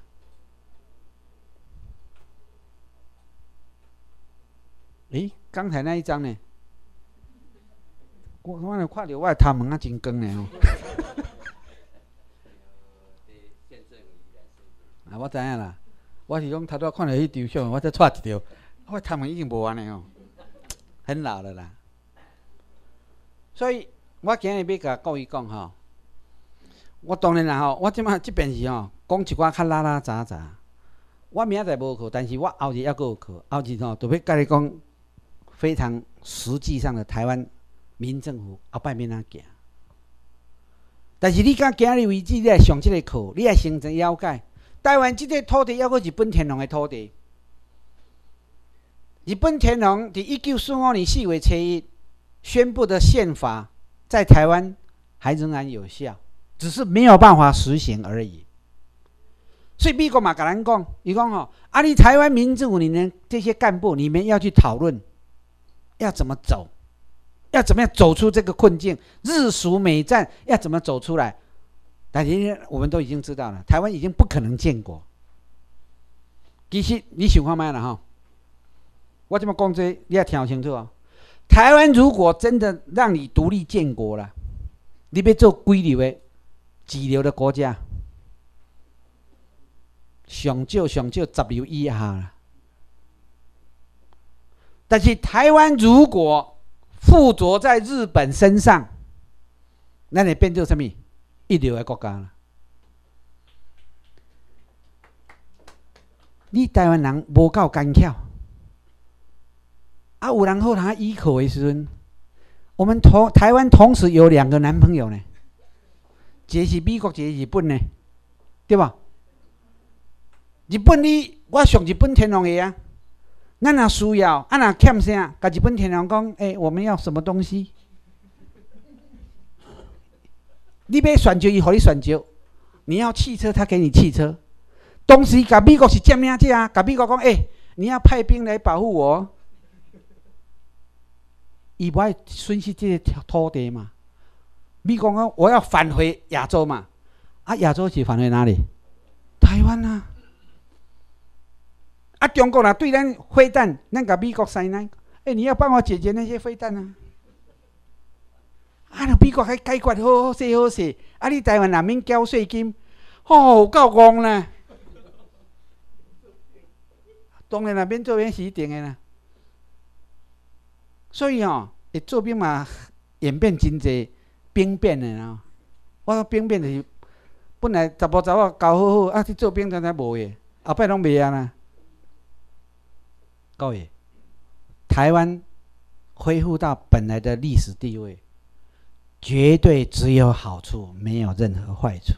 诶，刚才那一张呢？我我看到我的头毛啊真光呢哦。啊，我知影啦，我是讲头拄看到迄张相，我再带一条，我头毛已经无安尼哦。很老了啦，所以我今日要甲各位讲吼，我当然啦吼，我即马即边是吼讲一寡较拉拉杂杂。我明仔载无课，但是我后日还阁有课，后日吼就要甲你讲非常实际上的台湾民政府后摆要哪行。但是你到今日为止，你来上即个课，你来形成了解，台湾即个土地还阁日本天皇的土地。日本天皇在一九四五年四月初一宣布的宪法，在台湾还仍然有效，只是没有办法实行而已。所以美国嘛，甲咱讲，伊讲吼，啊，你台湾民政府里面这些干部，你们要去讨论，要怎么走，要怎么样走出这个困境，日属美战要怎么走出来？但是我们都已经知道了，台湾已经不可能建国。其实你想看卖啦吼。我这么讲这，你要听清楚哦。台湾如果真的让你独立建国了，你要做几流的、几流的国家，上少上少十流以下啦。但是台湾如果附着在日本身上，那你变做什么？一流的国家了。你台湾人无够干巧。 啊，有人好他依靠的时阵，我们同台湾同时有两个男朋友呢，一个是美国，一个是日本呢，对吧？日本你我上日本天皇的啊，咱若需要，啊若欠啥，甲日本天皇讲，诶、欸，我们要什么东西？你要选择，伊互你选择。你要汽车，他给你汽车。当时甲美国是占领者啊，甲美国讲，诶、欸，你要派兵来保护我。伊不爱损失这个土地嘛？美国讲我要返回亚洲嘛？啊，亚洲是返回哪里？台湾啊！啊，中国啦对咱飞弹，咱甲美国塞难，诶、欸，你要帮我解决那些飞弹啊！啊，美国还解决好好势好势，啊，你台湾人免缴税金，吼、哦，够戆啦！当然啦，免做免死定的啦。所以哦，会做兵嘛，演变真济兵变的啦。我说兵变就是本来查甫查某教好好，啊去做兵，才才无个，后摆拢袂啊啦。各位，台湾恢复到本来的历史地位，绝对只有好处，没有任何坏处。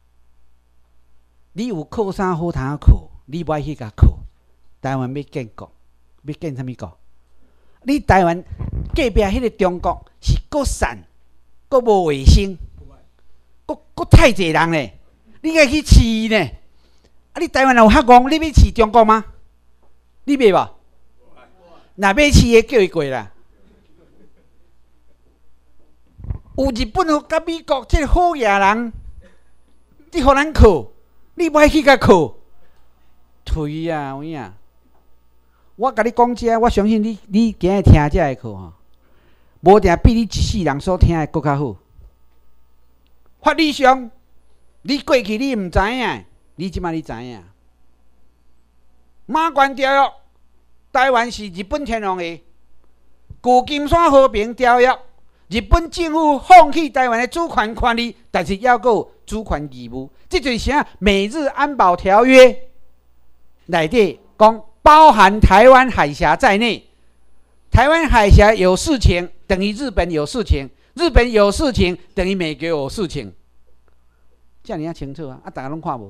你有靠啥好通靠？你不爱去甲靠。台湾要建国，要建什么国？你台湾隔壁迄个中国是国散，国无卫生，国国太济人咧，你该去饲呢？啊，你台湾人有遐戆，你要饲中国吗？你袂无？若要饲的叫伊过啦。有日本甲美国即个好野人，你互咱靠，你不爱去甲靠，退啊！有影？我甲你讲这，我相信你，你今日听这个课吼，无定比你一世人所听的搁较好。法律上，你过去你毋知影，你即摆你知影。马关条约，台湾是日本天皇的；旧金山和平条约，日本政府放弃台湾的主权权利，但是要有主权义务。这就是啥？美日安保条约内底讲。包含台湾海峡在内，台湾海峡有事情等于日本有事情，日本有事情等于美国有事情，这样你要清楚啊！啊，大家拢看无。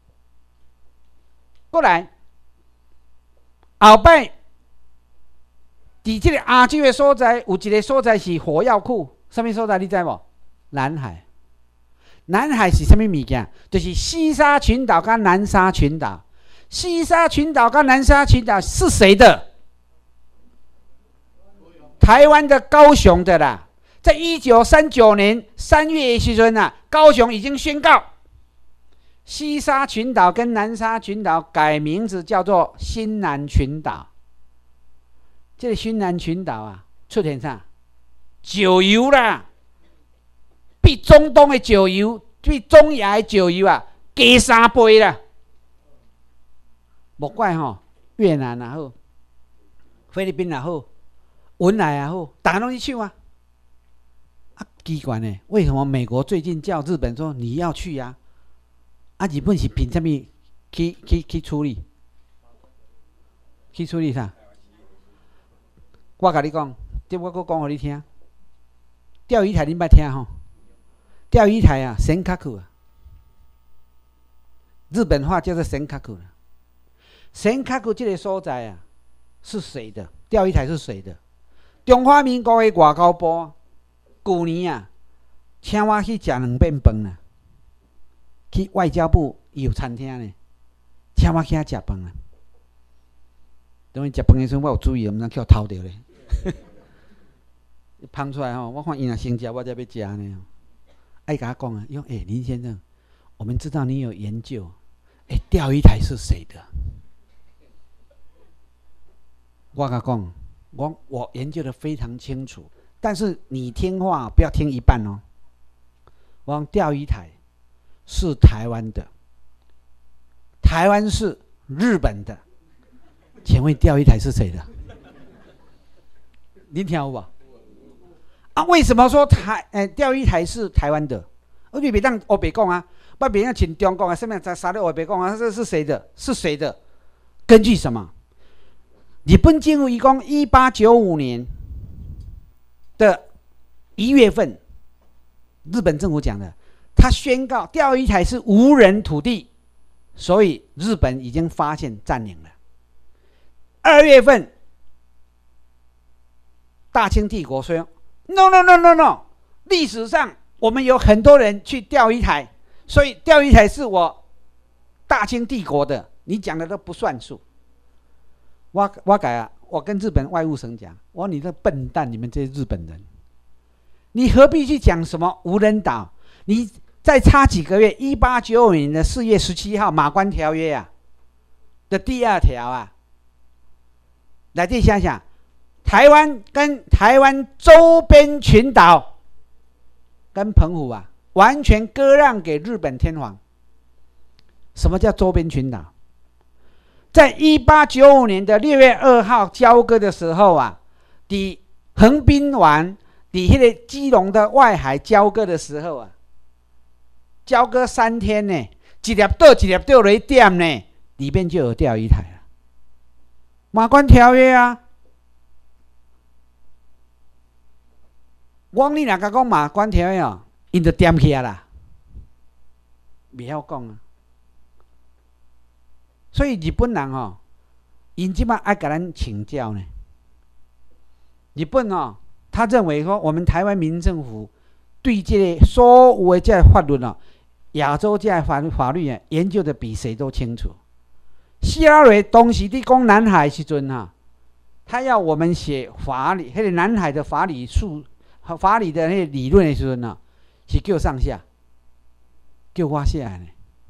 过来，后摆，伫这个亚洲的所在，有一个所在是火药库，什么所在你知无？南海。南海是什么物件？就是西沙群岛跟南沙群岛。西沙群岛跟南沙群岛是谁的？台湾的高雄的啦。在一九三九年三月的时阵啊，高雄已经宣告，西沙群岛跟南沙群岛改名字叫做新南群岛。这个新南群岛啊，出现啥？石油啦，比中东的石油，比中亚的石油啊，加三倍啦。莫怪吼，越南也好，菲律宾也好，文莱也好，大家拢去抢啊！啊，奇怪呢，为什么美国最近叫日本说你要去啊？啊，日本是凭什么去去去处理？去处理啥？我甲你讲，这我搁讲互你听。钓鱼台恁捌听吼？钓鱼台啊，神卡库啊，日本话叫做神卡库。神卡库这个所在啊，是谁的？钓鱼台是谁的？中华民国的外交部去年啊，请我去食两遍饭啦。去外交部有餐厅呢，请我去遐食饭啦。等于食饭的时候，我有注意，毋通去偷着咧。芳出来吼，我看伊若先食，我才要食呢。爱甲我讲啊，伊讲诶，林先生，我们知道你有研究，诶，钓鱼台是谁的？我甲讲，我我研究的非常清楚，但是你听话不要听一半哦。我讲钓鱼台是台湾的，台湾是日本的，请问钓鱼台是谁的？您听有无？啊，为什么说台诶钓鱼台是台湾的？我你别当我别讲啊，我别当请中国啊，什么啥啥的我别讲啊，这是谁的？是谁的？根据什么？ 日本政府伊讲，一八九五年的一月份，日本政府讲的，他宣告钓鱼台是无人土地，所以日本已经发现占领了。二月份，大清帝国说 ：“No No No No No， 历史上我们有很多人去钓鱼台，所以钓鱼台是我大清帝国的，你讲的都不算数。”我我改啊，我跟日本外务省讲，我说你这笨蛋，你们这些日本人，你何必去讲什么无人岛？你再差几个月，一八九五年的四月十七号《马关条约》啊的第二条啊，来自想想，台湾跟台湾周边群岛跟澎湖啊，完全割让给日本天皇。什么叫周边群岛？在一八九五年的六月二号交割的时候啊，在横滨湾，在那个基隆的外海交割的时候啊，交割三天呢，一粒岛一粒岛来点呢，里面就有钓鱼台了。马关条约啊，我你若甲讲马关条约哦，因就点起啊啦，袂晓讲啊。所以日本人哦，因即摆爱甲咱请教呢。日本哦，他认为说，我们台湾民政府对这个所有的这法律哦，亚洲这法律法律啊，研究的比谁都清楚。希拉蕊当时在讲南海时阵哈，他要我们写法理，迄个南海的法理术、法理的那个理论的时阵呢，是叫上下，叫我写呢。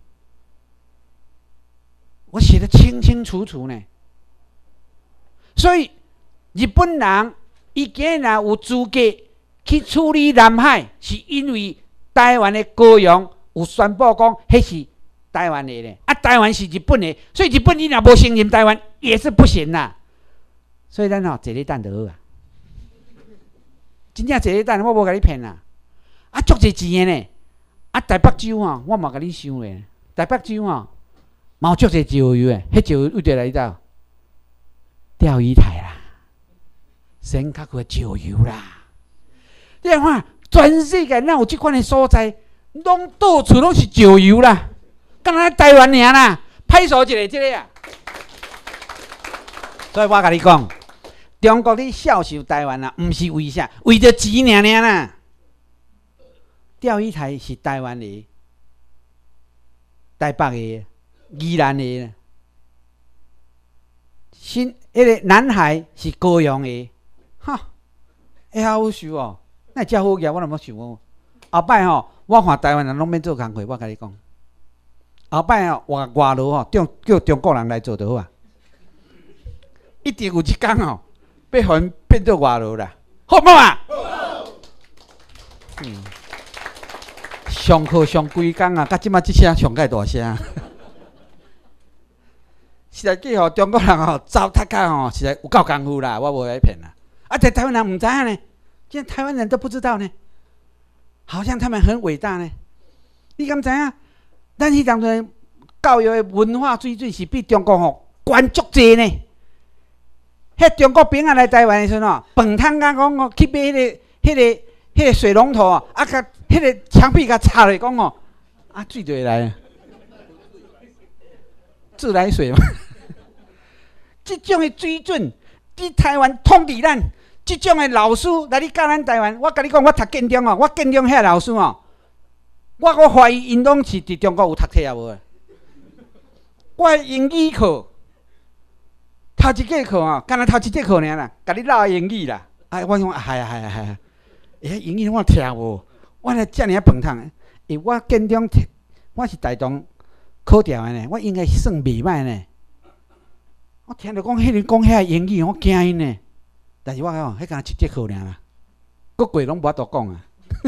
我写的清清楚楚呢，所以日本人伊今日有资格去处理南海，是因为台湾的高雄有宣布讲，迄是台湾的呢，啊，台湾是日本的，所以日本你若无承认台湾也是不行啦。所以咱吼坐咧等就好啊，真正坐咧等，我无甲你骗啦。啊，足侪钱的呢，啊，台北州吼，我嘛甲你想咧，台北州吼。嘛有足侪石油诶，迄石油为着来到钓鱼台啦，新加坡石油啦。你看，全世界哪有即款诶所在，拢到处拢是石油啦，敢若台湾尔啦，拍手一个即个啊。所以我甲你讲，中国咧笑受台湾啊，毋是为啥，为着钱尔尔啦。钓鱼台是台湾的，台北的。宜兰的，新迄个南海是高雄的，哈，会好好受哦。那遮好业，我拢要想哦。后摆吼，我看台湾人拢免做工课，我甲你讲。后摆吼，外外劳吼，叫叫中国人来做就好啊。一定有一天吼，要互因变做外劳啦，好唔好啊？好。嗯，上课上几工啊？甲即马即声上介大声。实在计吼，中国人吼糟蹋较吼，实在有够功夫啦，我无来骗啦。啊，在台湾人唔知影呢，竟然台湾人都不知道呢，好像他们很伟大呢。你敢知影？咱迄当阵教育的文化水准是比中国吼悬足济呢。迄中国兵啊来台湾的时阵吼，饭桶甲讲哦，去买迄、那个、迄、那个、迄个水龙头哦，啊，甲迄个墙壁甲插落讲哦，啊，水就会来，自来水嘛。这种的水准，伫台湾统治咱，这种的老师来你教咱台湾，我甲你讲，我读建中哦，我建中遐老师哦，我我怀疑因拢是伫中国有读册啊无？我英语课头一节课哦，干那头一节课尔啦，甲你唠英语啦。啊，我讲系啊系啊系啊，诶，英语我听无，我来遮尔啊饭桶，诶，我建中，我是台中考调的呢，我应该算袂歹呢。我听到讲迄人讲遐英语，我惊因呢。但是我讲，迄敢一节课尔啦，各过拢无法度讲啊。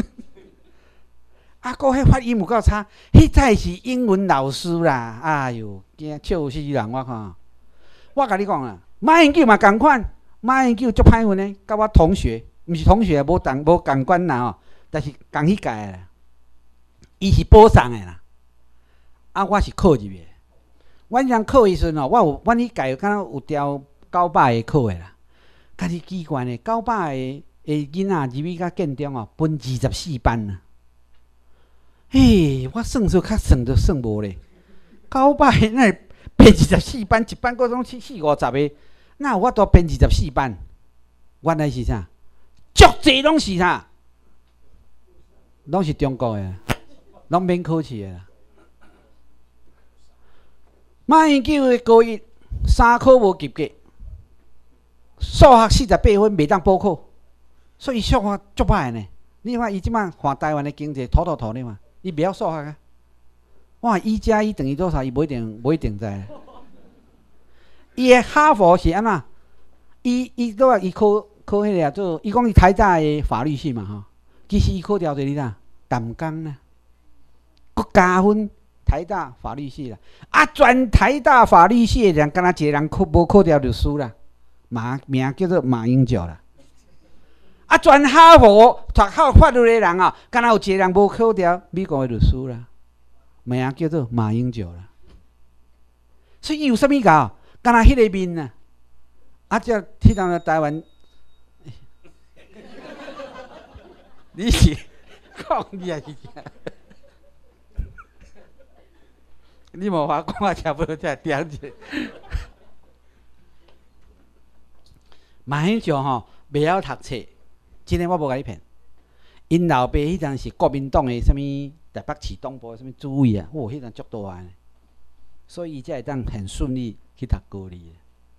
啊，个迄发音有够差，迄才是英文老师啦。哎哟，惊笑死人！我看，我甲你讲啊，马英九嘛共款，马英九足歹运呢，甲我同学，毋是同学，无同无共款啦吼，但是共迄届啦，伊是补上的啦，啊，我是考入的。阮当考的时阵吼，我有阮迄届敢若有条九百个考的啦。家己奇怪呢，九百个诶囡仔入去甲建中哦，分二十四班啊。嘿，我算数较算都算无咧。九百个那编二十四班，一班各种四四五十个，那有法度编二十四班？原来是啥？足济拢是啥？拢是中国的，拢免考试的啦。马英九的高一三科无及格，数学四十八分袂当补考，所以数学足歹呢。你看伊即摆看台湾的经济土土土的嘛，伊袂晓数学啊。哇，一加一等于多少？伊无一定无一定知。伊的哈佛是安怎？伊伊都话伊考考迄个做，伊讲伊台大的法律系嘛吼，其实伊考调做你呾淡江呢，佮加分。台大法律系啦，啊，全台大法律系的人，敢若一个人考无考掉就输啦，马名叫做马英九啦。啊，全哈佛读好法律的人啊，敢若有一个人无考掉，美国的就输啦，名叫做马英九啦。所以伊有啥物搞？敢若迄个面啊，啊，这迄当台湾，你是讲你也是。你无法讲啊，差不多才点者。马英九吼袂晓读册，真诶我无甲你骗。因老爸迄阵是国民党诶，什物台北市党部什物主委啊，哇，迄阵足大个，所以伊才会当很顺利去读高理。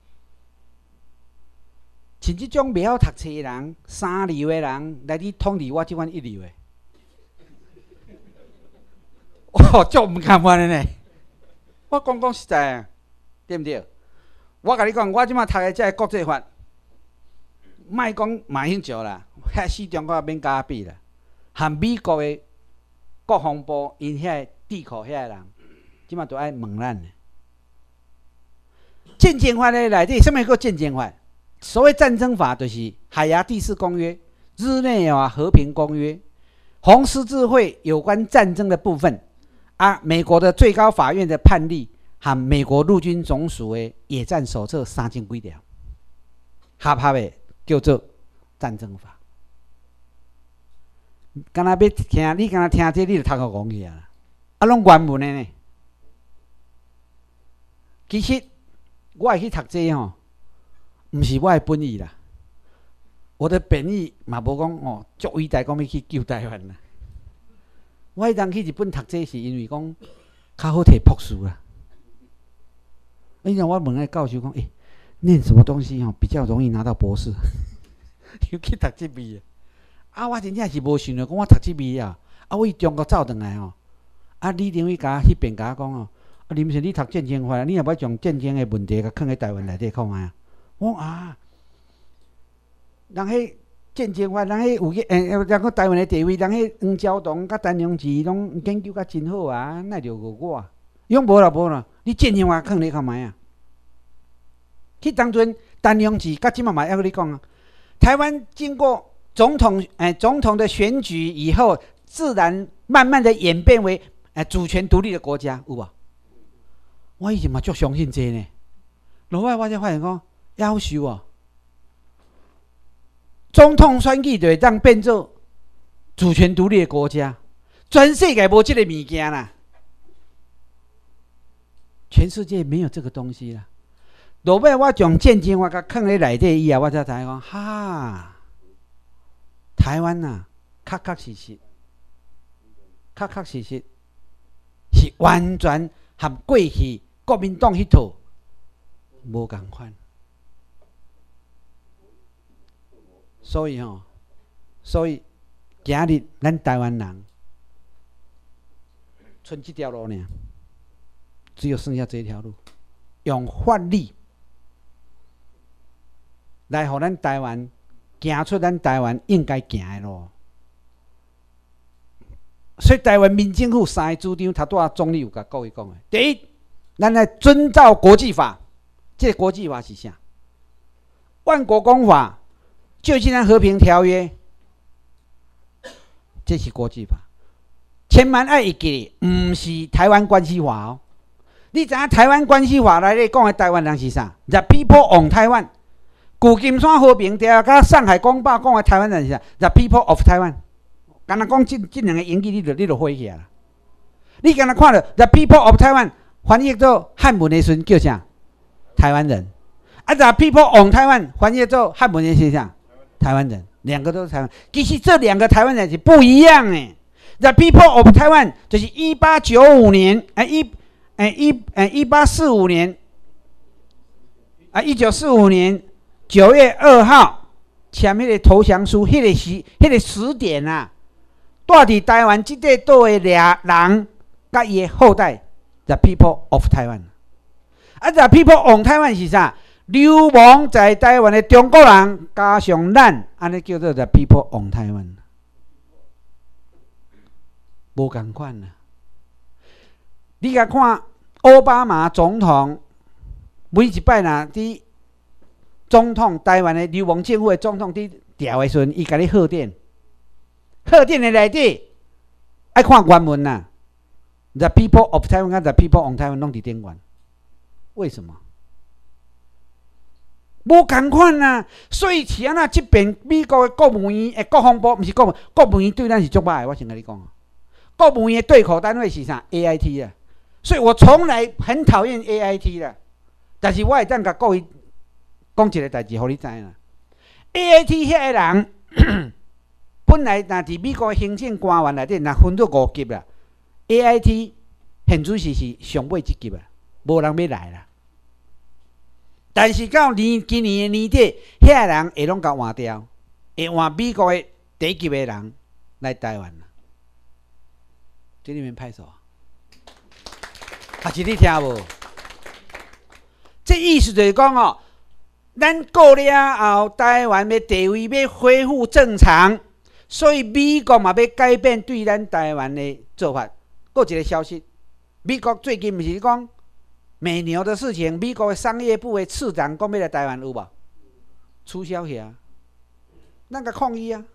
像即种袂晓读册诶人、三流诶人来去统治我即款一流诶，哇，足毋甘愿诶呢！我讲讲实在啊，对毋对？我甲你讲，我即马读的这国际法，莫讲马英九啦，遐四中国免甲比啦，含美国的国防部因遐智库遐个人，即马都爱问咱的。战争法的内底，什么叫战争法？所谓战争法，就是《海牙第四公约》、《日内瓦和平公约》、红十字会有关战争的部分。啊，美国的最高法院的判例和美国陆军总署的野战手册三千几条，合合的叫做战争法。敢若要听，你敢若听这，你就头壳戆去啊！啊，拢原文的呢。其实我会去读这吼，毋是我的本意啦。我的本意嘛无讲哦，足伟大，讲要去救台湾啦。我迄当去日本读册，是因为讲较好摕博士啦。因为我问那教授讲，诶、欸，念什么东西哦比较容易拿到博士？又去读这味啊！我真正是无想到，讲我读这味啊！啊，我去中国走转来哦。啊，李登辉甲迄边甲我讲哦，啊，林先你读战争法，你若要将战争的问题甲放喺台湾内底看卖啊？我讲啊，人迄。战争法，人迄有个诶，人个台湾的地位，人迄黄昭同甲陈良基拢研究甲真好啊，那就我，用无啦无啦，你战争法放咧看卖啊？去当阵陈良基甲即马嘛要跟你讲啊，台湾经过总统诶、呃、总统的选举以后，自然慢慢的演变为诶、呃、主权独立的国家，有无？我以前嘛足相信这呢，落尾我才发现讲，夭寿哦。总统选举就会当变做主权独立的国家，全世界无这个物件啦，全世界没有这个东西啦。落尾我将战争法甲放咧内底以后，我才知讲，哈，台湾呐、啊，确确实实，确确实实是完全和过去国民党迄套无共款。所以吼，所以今日咱台湾人，剩这条路呢，只有剩下这条路，用法律来互咱台湾行出咱台湾应该行的路。所以台湾民政府三个主张，头拄仔总理有甲各位讲的：第一，咱来遵照国际法，这个国际法是啥？《万国公法》。旧金山和平条约，这是国际法，千万要会记，唔是台湾关系法哦。 你知影台湾关系法内底讲的台湾人是啥 ？The people on Taiwan。旧金山和平条甲上海公报讲的台湾人是啥 ？The people of Taiwan。敢若讲即即两个英语，你就你就会起啦。你敢若看到 The people of Taiwan 翻译做汉文的时阵叫啥？台湾人。啊 ，The people on Taiwan 翻译做汉文的是啥？台湾人。两个都是台湾。其实这两个台湾人是不一样诶。The people of Taiwan 就是一八九五年，哎一哎一哎一八四五年，啊一九四五年九月二号签迄个投降书，迄、那个时迄、那个时点啊，住伫台湾即块岛的俩人，甲伊的后代 ，the people of Taiwan。啊 ，the people on Taiwan 是啥？流亡在台湾的中国人，加上咱，安尼叫做 the people on Taiwan。无共款啊！你甲看奥巴马总统，每一摆若伫总统台湾的流亡政府的总统伫调的时阵，伊甲你贺电，贺电的内底爱看原文呐。The people of Taiwan 跟 the people on Taiwan 拢伫顶原，为什么？无共款啊！所以是安那即边美国的国务院、诶国防部，毋是国务国务院对咱是足歹的，我先甲你讲。国务院的对口单位是啥 ？A I T 啊，所以我从来很讨厌 A I T 啦。但是我会当甲各位讲一个代志，互你知啦。A I T 遐个人，本来若伫美国的行政官员内底，若分做五级啦。A I T 现主席是上尾一级啊，无人要来啦。但是到年今年的年底，遐个人会拢甲换掉，会换美国的第一级的人来台湾。这里面拍手，还是你听无？这意思就是讲哦，咱过了后，台湾的地位要恢复正常，所以美国嘛要改变对咱台湾的做法。还一个消息，美国最近不是讲美牛的事情，美国的商业部的次长讲要来台湾有无？取消去啊，咱个抗议啊！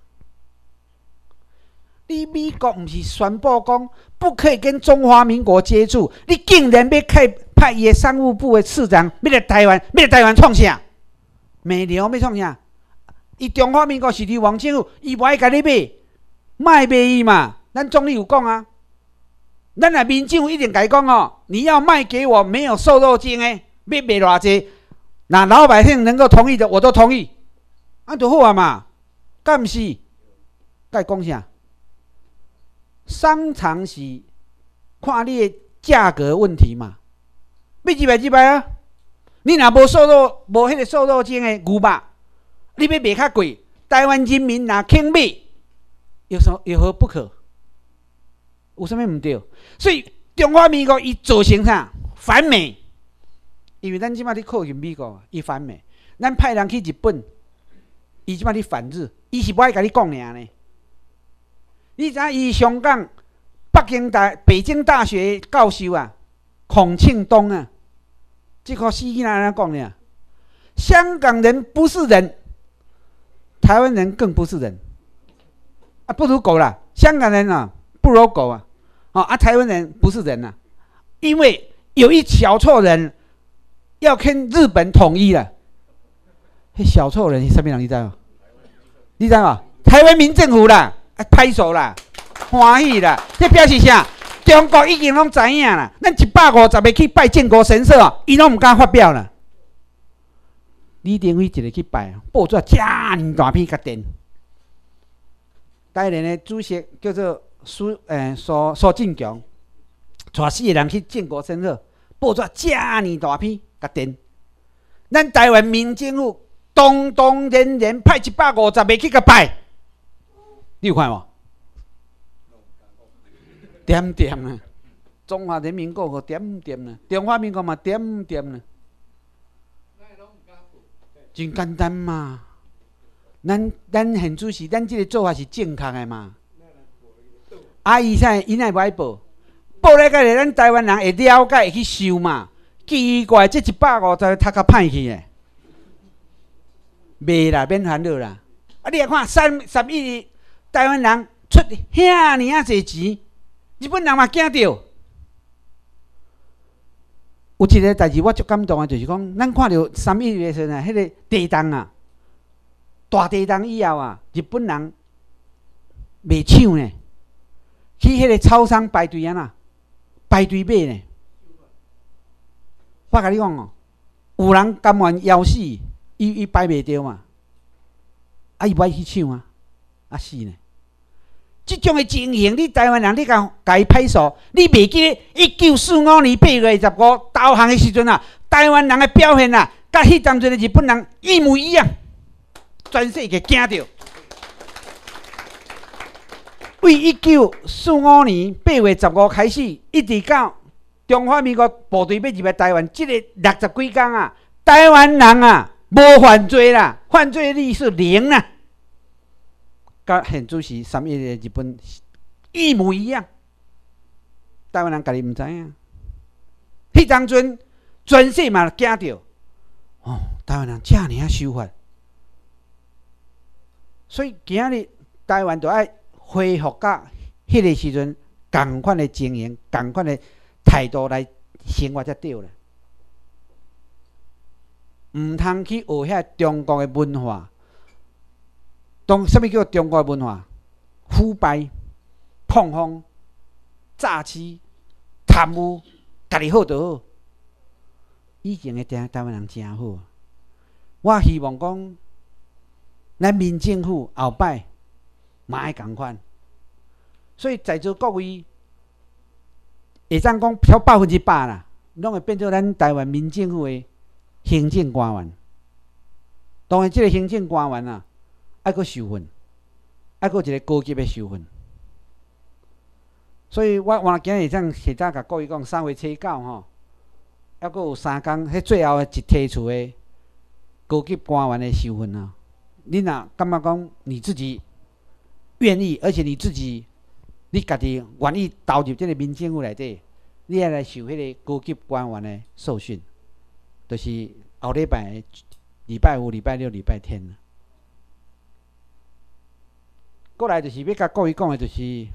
你美国不是宣布讲不可以跟中华民国接触，你竟然要派派伊的商务部的次长要来台湾，要来台湾创啥？美牛要创啥？伊中华民国是流亡政府，伊无爱甲你买，卖卖伊嘛。咱总理有讲啊，咱若民政府一定甲伊讲哦，你要卖给我没有瘦肉精的，要卖偌济，那老百姓能够同意的，我都同意，安就好啊嘛，敢毋是？甲伊讲啥？商场是看你的价格问题嘛，要几百几百啊！你若无瘦肉，无迄个瘦肉精的牛肉，你要卖较贵，台湾人民若肯买，有什么有何不可？有啥物毋对？所以中华民国伊造成啥反美？因为咱即摆咧靠近美国，伊反美，咱派人去日本，伊即摆咧反日，伊是无爱甲你讲尔呢。你知影伊香港北京大北京大学教授啊，孔庆东啊，这个死囡仔安怎讲呢？香港人不是人，台湾人更不是人啊，不如狗啦！香港人啊，不如狗啊！哦啊，台湾人不是人啊，因为有一小撮人要跟日本统一了。迄小撮人是啥物人？你知道？你知道？台湾民政府啦！啊，拍手啦，欢喜啦！这表示啥？中国已经拢知影啦。咱一百五十个去拜建国神社哦，伊拢唔敢发表啦。李登辉一个去拜，报纸遮尔大篇甲电。台联的主席叫做苏诶苏苏进强，带四个人去建国神社，报纸遮尔大篇甲电。咱台湾民政府动动人人派一百五十个去甲拜。你有看无？点点啊！中华人民共和国点点啊！中华民国嘛点点啊！真简单嘛！咱咱现主席，咱这个做法是正确的嘛？啊，伊啥？伊哪无爱报？报咧个咱台湾人会了解，会去受嘛？奇怪，这一百五十个头壳歹去诶！袂啦，免烦恼啦！啊，你来看三十亿。台湾人出遐尔啊侪钱，日本人嘛惊着。 有一个代志我足感动的，就是讲，咱看到三一的时阵啊，迄个地震啊，大地震以后啊，日本人卖抢呢，去迄个超商排队啊呐，排队买呢。我甲你讲哦，有人甘愿枵死，伊伊排袂着嘛，啊伊不爱去抢啊，啊死呢。即种的情形，你台湾人，你甲甲伊拍手，你袂记得一九四五年八月二十五投降的时阵啊，台湾人的表现啊，甲迄当阵的日本人一模一样，全世界惊着。为一九四五年八月十五开始，一直到中华民国部队要入来台湾，即、这个六十几天啊，台湾人啊无犯罪啦，犯罪率是零啦。甲现主席三一的日本一模一样，台湾人家己唔知影。迄当阵全世嘛惊着，哦，台湾人遮尔啊守法，所以今日台湾就爱恢复甲迄个时阵同款的经营、同款的态度来生活才对啦。唔通去学遐中国的文化。当什么叫中国文化？腐败、碰风、诈欺、贪污，家己好就好。以前的台台湾人真好，我希望讲，咱民政府后摆嘛爱共款。所以在座各位，会当讲超百分之百啦，拢会变做咱台湾民政府的行政官员。当然，这个行政官员啊。还阁受训，还阁一个高级的受训，所以我换今日会使早甲各位讲，三月初九吼，还阁有三天，迄最后的一提出的高级官员的受训啊。你若感觉讲你自己愿意，而且你自己你家己愿意投入这个民政府内底，你也来受迄个高级官员的受训，就是后礼拜礼拜五、礼拜六、礼拜天。过来就是要甲各位讲的，就是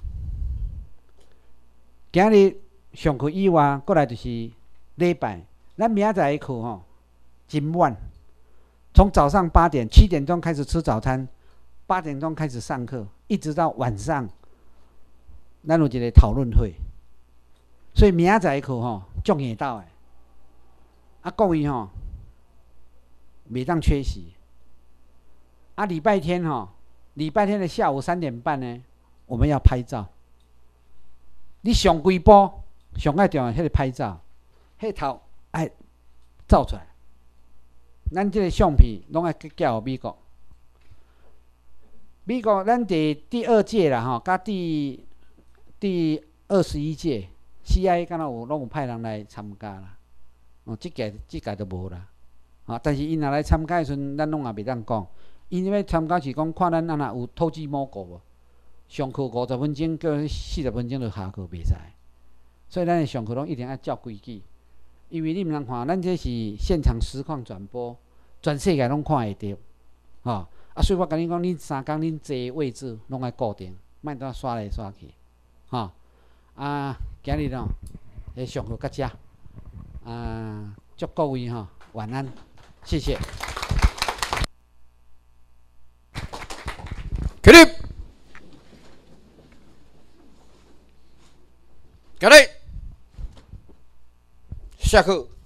今日上课以外，过来就是礼拜。咱明仔载的课吼，真晚，从早上八点、七点钟开始吃早餐，八点钟开始上课，一直到晚上，咱有一个讨论会。所以明仔载的课吼，足热闹的。啊，各位吼，袂当缺席。啊，礼拜天吼。礼拜天的下午三点半呢，我们要拍照。你上几步，上爱重要迄个拍照，迄头爱照出来。咱这个相片拢爱交美国。美国咱第第二届啦吼，甲第第二十一届 C I A 敢若有拢有派人来参加啦。哦，即届即届都无啦。啊，但是因若来参加的时阵，咱拢也袂当讲。因为参加是讲看咱安那有偷鸡摸狗无，上课五十分钟，叫四十分钟就下课袂使，所以咱的上课拢一定要照规矩。因为你毋通看，咱这是现场实况转播，全世界拢看会到，吼、哦、啊！所以我甲你讲，恁三工恁坐位置拢爱固定，莫当刷来刷去，吼、哦、啊！今日咯，诶，上课到遮，啊，祝各位吼、哦、晚安，谢谢。 起立，起立，下课。